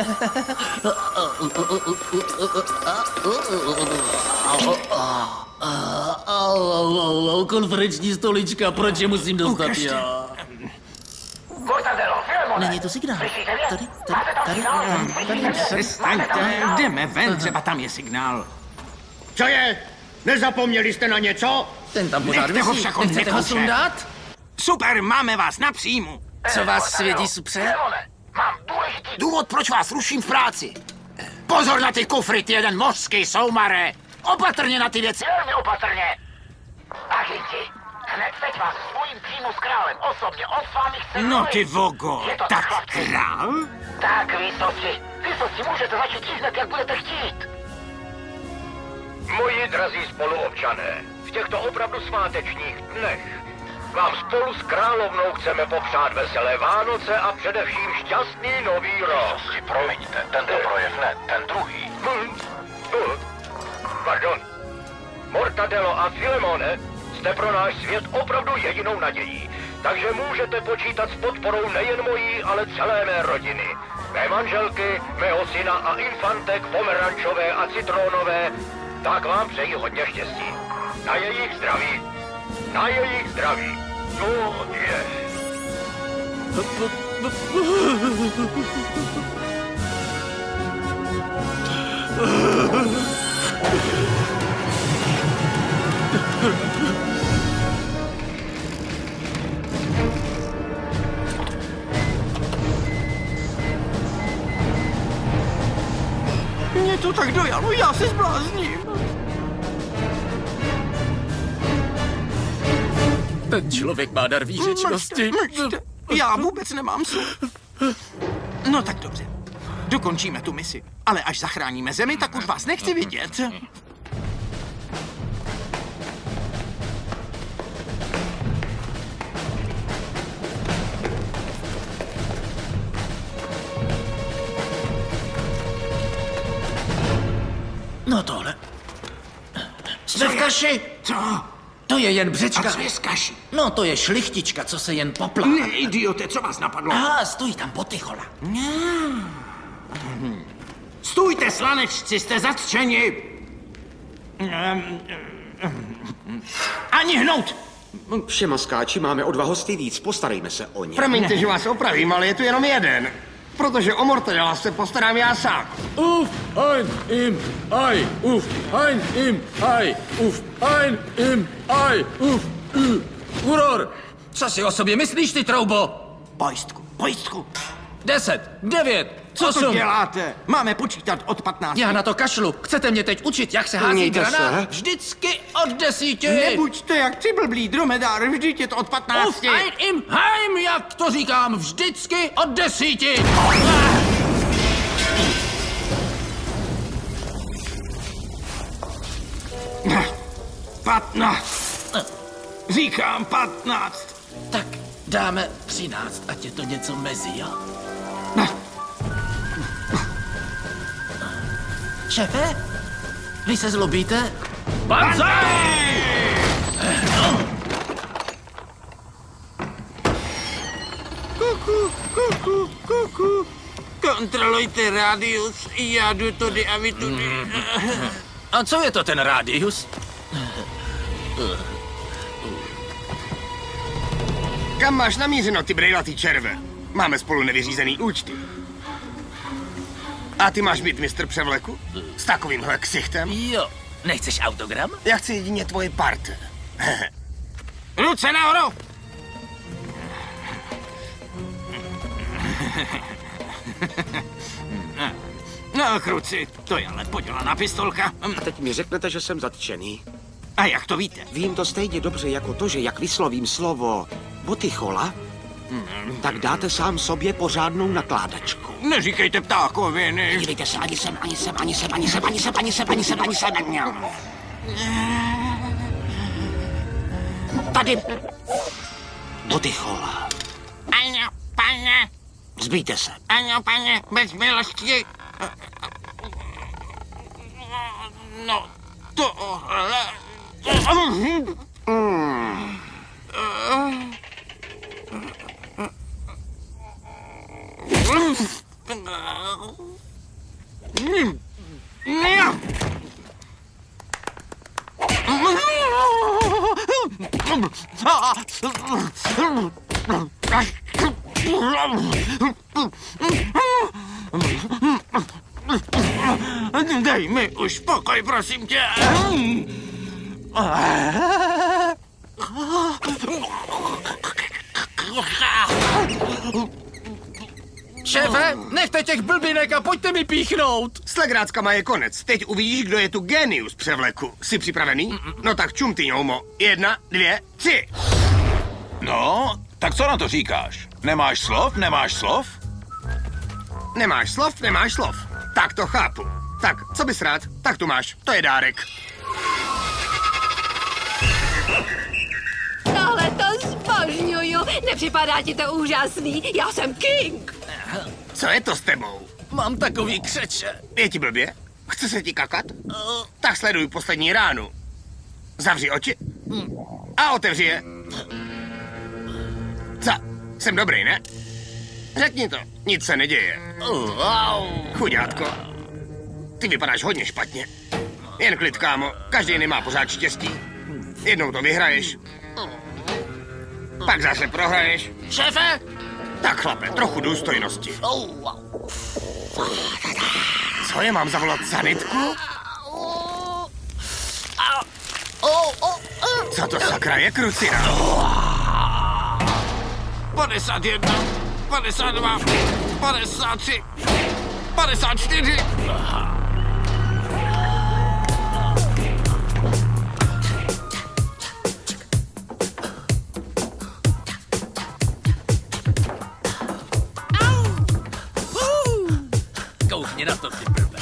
Speaker 11: Konferenční stolička, proč je musím dostat já? Není to signál. Tady, tady, tady, tady, tady.
Speaker 10: Přestaňte, jdeme ven, třeba tam je signál.
Speaker 15: Co je? Nezapomněli jste na něco?
Speaker 11: Ten tam pořád
Speaker 10: Nechte ho
Speaker 11: visí.
Speaker 10: však, on
Speaker 11: Nechcete ho
Speaker 10: nekouše.
Speaker 11: sundat?
Speaker 10: Super, máme vás na příjmu.
Speaker 11: Co vás svědí, supře?
Speaker 3: Důvod, proč vás ruším v práci. Pozor na ty kufry, ty jeden mořský soumare. Opatrně na ty věci.
Speaker 18: Velmi opatrně. Agenti, hned teď vás spojím přímo s králem osobně. On s vámi chce
Speaker 10: No
Speaker 18: mluvit.
Speaker 10: ty vogo,
Speaker 18: Je to
Speaker 10: tak
Speaker 18: chlapci.
Speaker 10: král?
Speaker 18: Tak, výsosti. Výsosti, můžete začít jízdet, jak budete chtít. Moji drazí spoluobčané, v těchto opravdu svátečních dnech vám spolu s královnou chceme popřát veselé Vánoce a především šťastný nový rok. Si promiňte, tento projev ne, ten druhý. Hm. Uh. Pardon. Mortadelo a Filemone, Jste pro náš svět opravdu jedinou nadějí. Takže můžete počítat s podporou nejen mojí, ale celé mé rodiny. Mé manželky, mého syna a infantek pomerančové a citronové. Tak vám přeji hodně štěstí. Na jejich zdraví. Na jejich zdraví. To je.
Speaker 10: Mě to tak dojalo, já se zblázním.
Speaker 14: Ten člověk má dar výřečnosti.
Speaker 10: Mlčte, já vůbec nemám slov. No tak dobře. Dokončíme tu misi. Ale až zachráníme zemi, tak už vás nechci vidět.
Speaker 11: No tohle. Jsme v kaši.
Speaker 10: Co?
Speaker 11: To je jen břečka.
Speaker 10: A co je z kaši?
Speaker 11: No to je šlichtička, co se jen poplá.
Speaker 10: Ne, idiote, co vás napadlo?
Speaker 11: Aha, stojí tam botychola.
Speaker 10: Stůjte, slanečci, jste zatčeni. Ani hnout.
Speaker 7: Všema skáči máme o dva hosty víc, postarejme se o ně.
Speaker 6: Promiňte, že vás opravím, ale je tu jenom jeden. Protože o Mortadela se postarám já sám.
Speaker 14: Uf, ein, im, ai, uf, ein, im, ai, uf, ein, im, ai, uf, ü. Furor!
Speaker 11: Co si o sobě myslíš, ty troubo?
Speaker 10: Pojistku, pojistku.
Speaker 11: Deset, devět,
Speaker 10: Co
Speaker 11: osm.
Speaker 10: to děláte? Máme počítat od patnácti.
Speaker 11: Já na to kašlu. Chcete mě teď učit, jak se hází
Speaker 10: Mějte
Speaker 11: granát?
Speaker 10: se.
Speaker 11: Vždycky od desíti.
Speaker 10: Nebuďte jak ty blblý dromedár, vždyť je to od patnácti.
Speaker 11: Uf, ein, im, heim, jak to říkám, vždycky od desíti.
Speaker 10: Patnáct. Říkám patnáct.
Speaker 11: Tak dáme třináct, ať je to něco mezi, jo? Šéfe, vy se zlobíte?
Speaker 10: Banzai! Kuku, kuku, kuku. Kontrolujte rádius, já jdu tudy a vy tudy.
Speaker 11: A co je to ten rádius?
Speaker 6: Kam máš namířeno, ty brejlatý červe? Máme spolu nevyřízený účty. A ty máš být mistr Převleku? S takovýmhle ksichtem?
Speaker 11: Jo. Nechceš autogram?
Speaker 6: Já chci jedině tvoje part.
Speaker 10: Ruce nahoru! No, kruci, to je ale podělaná pistolka.
Speaker 7: A teď mi řeknete, že jsem zatčený.
Speaker 10: A jak to víte?
Speaker 7: Vím to stejně dobře jako to, že jak vyslovím slovo botychola, tak dáte sám sobě pořádnou nakládačku.
Speaker 10: Neříkejte ptákoviny.
Speaker 7: Dívejte se, ani sem, ani sem, ani sem, ani sem, ani sem, ani sem, ani sem, ani sem, ani sem. Tady. Botychola.
Speaker 10: Ano, pane.
Speaker 7: Zbijte se.
Speaker 10: Ano, pane, bez milosti. No, tohle...
Speaker 7: Mm.
Speaker 10: Dej mi už pokoj, prosím tě.
Speaker 14: Šéfe, nechte těch blbinek a pojďte mi píchnout.
Speaker 6: S legráckama je konec. Teď uvidíš, kdo je tu genius Převleku. Jsi připravený? No tak čum ty, ňoumo. Jedna, dvě, tři.
Speaker 2: No, tak co na to říkáš? Nemáš slov, nemáš slov?
Speaker 6: Nemáš slov, nemáš slov. Tak to chápu. Tak, co bys rád? Tak tu máš. To je dárek.
Speaker 12: Tohle to zbožňuju. Nepřipadá ti to úžasný? Já jsem king.
Speaker 6: Co je to s tebou?
Speaker 11: Mám takový křeče.
Speaker 6: Je ti blbě? Chce se ti kakat? Tak sleduj poslední ránu. Zavři oči A otevři je. Co? Jsem dobrý, ne? Řekni to. Nic se neděje. Chuďátko. Ty vypadáš hodně špatně. Jen klid, kámo. Každý nemá pořád štěstí. Jednou to vyhraješ. Pak zase prohraješ.
Speaker 3: Šéfe!
Speaker 6: Tak chlape, trochu důstojnosti. Co je, mám zavolat sanitku? Co to sakra je, krucina?
Speaker 10: padesát jedna, padesát dva, padesát tři, padesát čtyři.
Speaker 11: Koukni na to, ty blbe.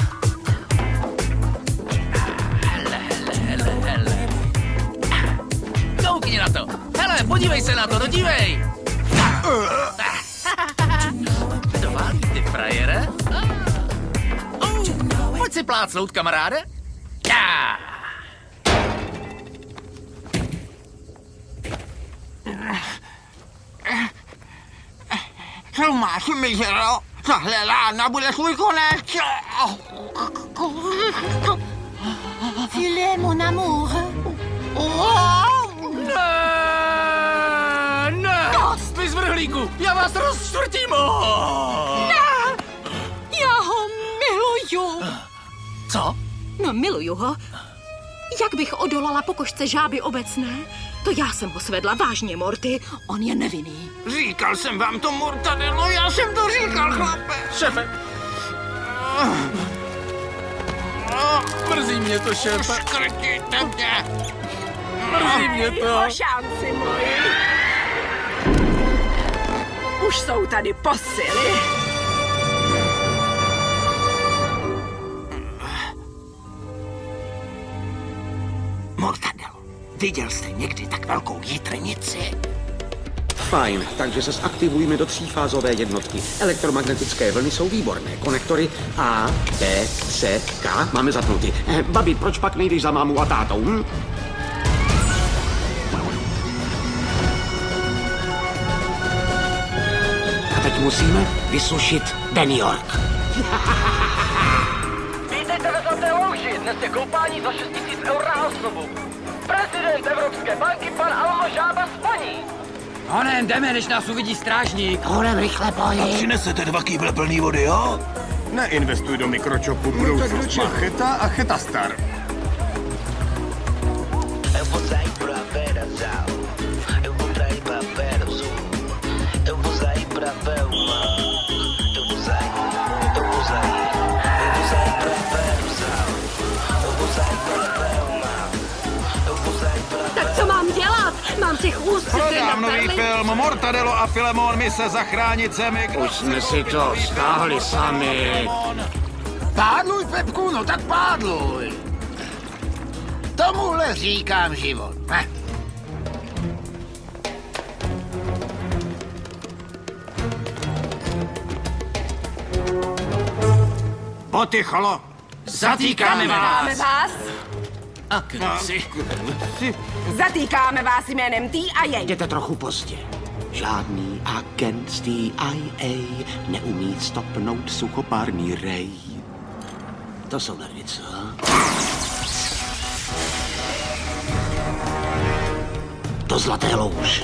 Speaker 11: Hele, hele, hele, hele. Koukni na to. Hele, podívej se na to, no dívej. To válí, ty frajere. Pojď si plácnout, kamaráde. Já.
Speaker 10: Co máš, mizero? Tahle rána bude svůj konec.
Speaker 12: Filet, mon amour.
Speaker 14: Ne, ne!
Speaker 12: Dost!
Speaker 14: Vy zvrhlíku, já vás rozčtvrtím!
Speaker 12: Ne! Já ho miluju.
Speaker 11: Co?
Speaker 5: No, miluju ho. Jak bych odolala pokožce žáby obecné? To já jsem ho svedla, vážně, Morty. On je nevinný.
Speaker 10: Říkal jsem vám to, Mortadelo, já jsem to říkal, chlape.
Speaker 14: Šéfe. Mrzí mě to, šéfe.
Speaker 10: Škrtíte mě.
Speaker 14: Mrzí mě to.
Speaker 4: O šanci moji. Už jsou tady posily.
Speaker 10: Mortadelo, viděl jste někdy tak velkou jitrnici?
Speaker 7: Fajn, takže se zaktivujeme do třífázové jednotky. Elektromagnetické vlny jsou výborné. Konektory A, B, C, K máme zapnuty. Eh, babi, proč pak nejdeš za mámu a tátou? Hm? A teď musíme vysušit Ben York.
Speaker 21: Vítejte ve Zlaté louži, dnes je koupání za šest tisíc eur na osobu. Prezident Evropské banky, pan Almo Žába z paní.
Speaker 22: Honem, jdeme, než nás uvidí strážník.
Speaker 19: Honem, rychle, boji.
Speaker 13: A přinesete dva kýble plný vody, jo?
Speaker 6: Neinvestuj do mikročopu, budoucnost má Cheta a Chetastar.
Speaker 21: Eu vou sair pra Verazal, eu vou trair pra Verazul, eu vou sair pra Velma, eu vou sair, eu vou sair, eu vou sair pra Verazal, eu vou sair pra Velma, eu vou sair pra Velma.
Speaker 12: Tak co mám dělat? Mám si chůst
Speaker 2: Prodám nový film Mortadelo a Filemon, mise zachránit zemi.
Speaker 7: Už jsme si to stáhli sami.
Speaker 3: Pádluj, Pepku, no tak pádluj. Tomuhle říkám život. Hm.
Speaker 10: Potychalo,
Speaker 4: Zatýkáme vás. vás.
Speaker 11: A kruci.
Speaker 4: Zatýkáme vás jménem T I A.
Speaker 7: Jděte trochu pozdě. Žádný agent z T I A neumí stopnout suchopárný rej. To jsou nervy, co? Do Zlaté louže.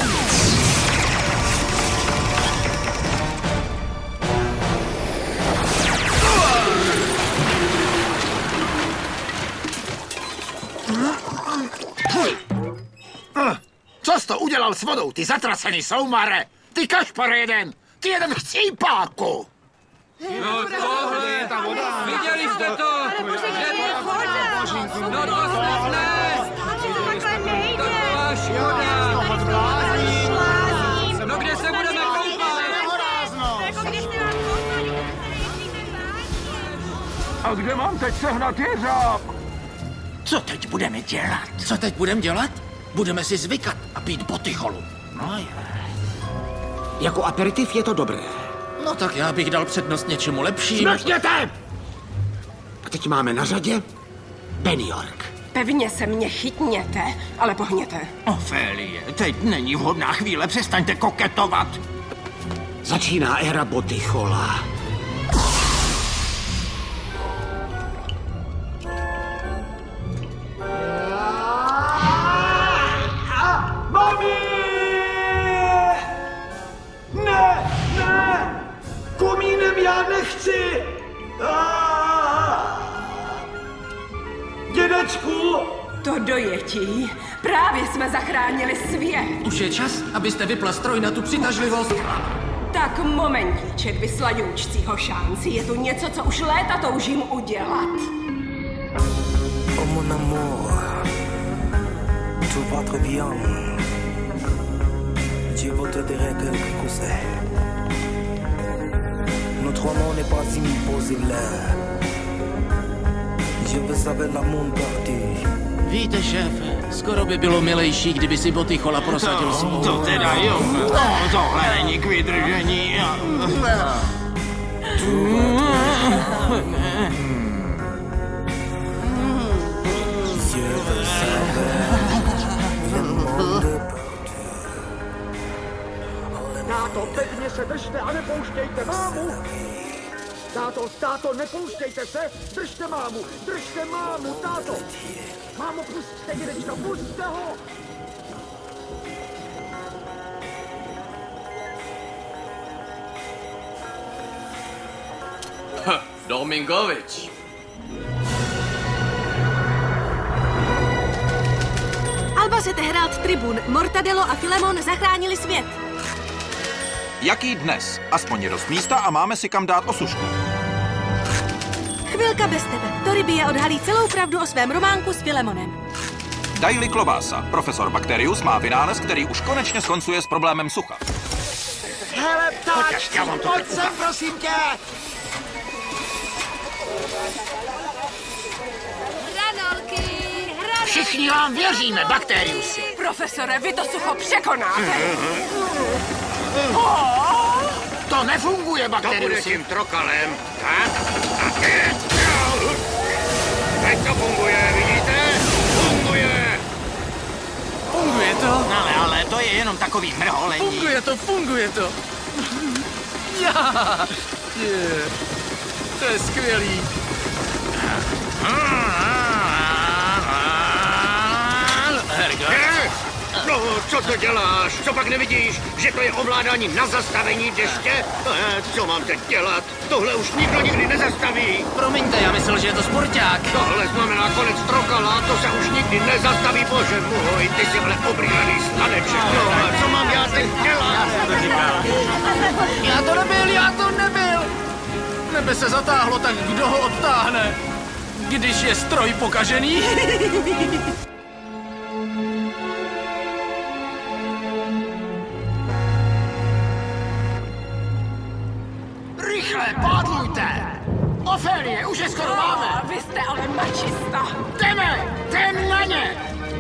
Speaker 3: Co jsi to udělal s vodou, ty zatracený soumare? Ty kašpar jeden! Ty jeden chcípáku!
Speaker 22: No tohle je ta voda. Viděli jste to? No to snad ne. Taková škoda. No kde se budeme koupat?
Speaker 2: A kde mám teď sehnat jeřáb?
Speaker 11: Co teď budeme dělat? Co teď budeme dělat? Budeme si zvykat a pít botycholu. No je.
Speaker 7: Jako aperitiv je to dobré.
Speaker 11: No tak já bych dal přednost něčemu lepšímu.
Speaker 7: Smršněte! A teď máme na řadě Ben York.
Speaker 4: pevně se mě chytněte, ale pohněte.
Speaker 10: Ofélie, teď není vhodná chvíle, přestaňte koketovat.
Speaker 7: Začíná éra Botychola.
Speaker 8: Mami! Ne, ne! Komínem já nechci! Dědečku!
Speaker 4: To dojetí. Právě jsme zachránili svět.
Speaker 14: Už je čas, abyste vypla stroj na tu přitažlivost.
Speaker 4: Tak momentíček, vysladoučcího šanci. Je tu něco, co už léta toužím udělat.
Speaker 21: Oh mon amour, tout va très bien. Je vous te dirai quelques conseils. Notre amour n'est pas impossible. Je veux avec l'amour parti.
Speaker 11: Víte, šéfe, skoro by bylo milejší, kdyby si Botychola prosadil svou.
Speaker 10: To teda jo, to, tohle není k vydržení.
Speaker 8: Táto, pevně se držte a nepouštějte mámu! Táto, táto, nepouštějte se! Držte mámu! Držte mámu, táto! Mámo, pusťte dědečka, pusťte ho!
Speaker 17: Huh, Domingovič.
Speaker 16: Albacete Herald Tribun, Mortadelo a Filemon zachránili svět.
Speaker 2: Jaký dnes? Aspoň je dost místa a máme si kam dát osušku.
Speaker 16: Chvilka bez tebe. Torybie odhalí celou pravdu o svém románku s Filemonem.
Speaker 2: Daily Klobása. Profesor Bakterius má vynález, který už konečně skoncuje s problémem sucha.
Speaker 3: Hele, ptáčky, pojď sem, prosím tě!
Speaker 12: Hranolky, hranolky.
Speaker 3: Všichni vám věříme, Bakteriusi.
Speaker 4: Profesore, vy to sucho překonáte.
Speaker 3: Oh, to nefunguje, Bakteriusi.
Speaker 13: To bude tím trokalem, tak? A teď. Teď to funguje, vidíte? Funguje!
Speaker 10: Funguje to? Ale, ale to je jenom takový mrholení.
Speaker 14: Funguje to, funguje to. Já! Je. To je skvělý.
Speaker 13: No, co to děláš? Co pak nevidíš? Že to je ovládání na zastavení deště? Eh, co mám teď dělat? Tohle už nikdo nikdy nezastaví.
Speaker 14: Promiňte, já myslel, že je to sporták.
Speaker 13: Tohle znamená konec trokala, to se už nikdy nezastaví, bože můj. Ty jsi vle obrýlený slaneček. No, a co mám já teď dělat?
Speaker 14: Já to nebyl, já to nebyl. Nebe se zatáhlo, tak kdo ho odtáhne? Když je stroj pokažený?
Speaker 3: Rychle, pádlujte! Ofélie, už je skoro máme!
Speaker 4: Oh, vy jste ale mačista.
Speaker 3: Jdeme! Jdem na ně!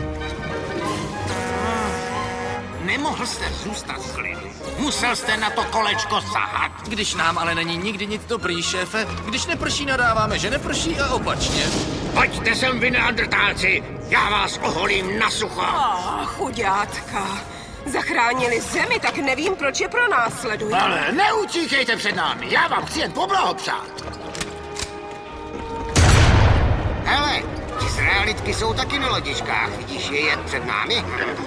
Speaker 10: Nemohl jste zůstat v klidu. Musel jste na to kolečko sahat.
Speaker 14: Když nám ale není nikdy nic dobrý, šéfe, když neprší, nadáváme, že neprší a opačně.
Speaker 13: Pojďte sem, vy neandrtálci! Já vás oholím na sucho!
Speaker 4: Oh, chudátka. Zachránili zemi, tak nevím, proč je pronásledují.
Speaker 3: Ale neutíkejte před námi, já vám chci jen poblahopřát.
Speaker 10: Hele, ti z realitky jsou taky na lodičkách, vidíš je jet před námi?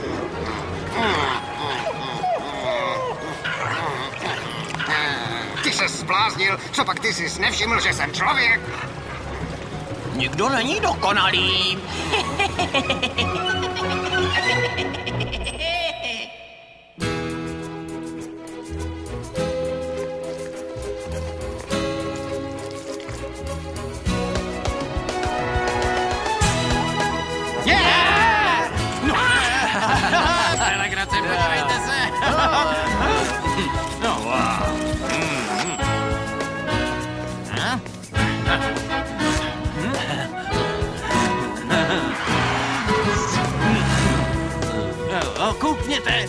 Speaker 10: Ty se zbláznil, co pak ty jsi nevšiml, že jsem člověk? Nikdo není dokonalý.
Speaker 11: Elegrace, podívejte se. No, wow. Mm. Ha? O, koukněte.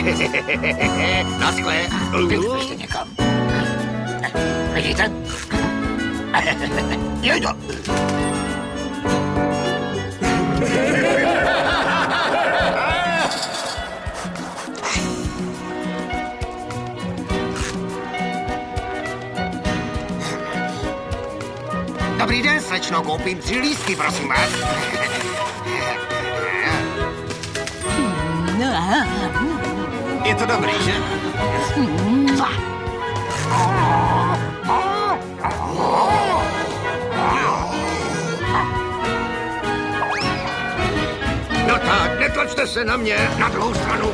Speaker 3: Naschle. Teď běžte někam. Vidíte? Joj to.
Speaker 6: Dobrý den, slečno, koupím tři lístky, prosím vás. Je to dobrý, že?
Speaker 13: No tak, netlačte se na mě, na druhou stranu.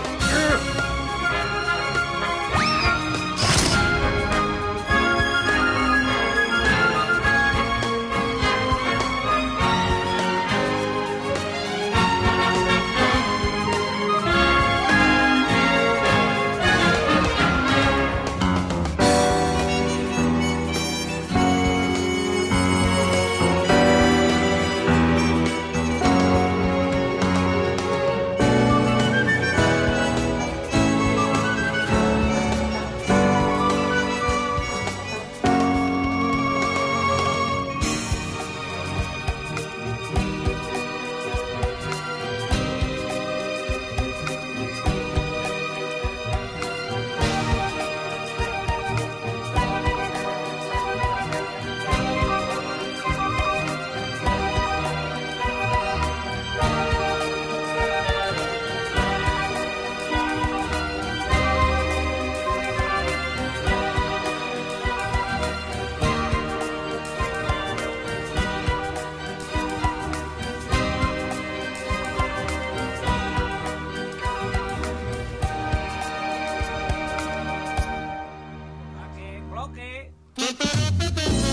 Speaker 1: Bloky.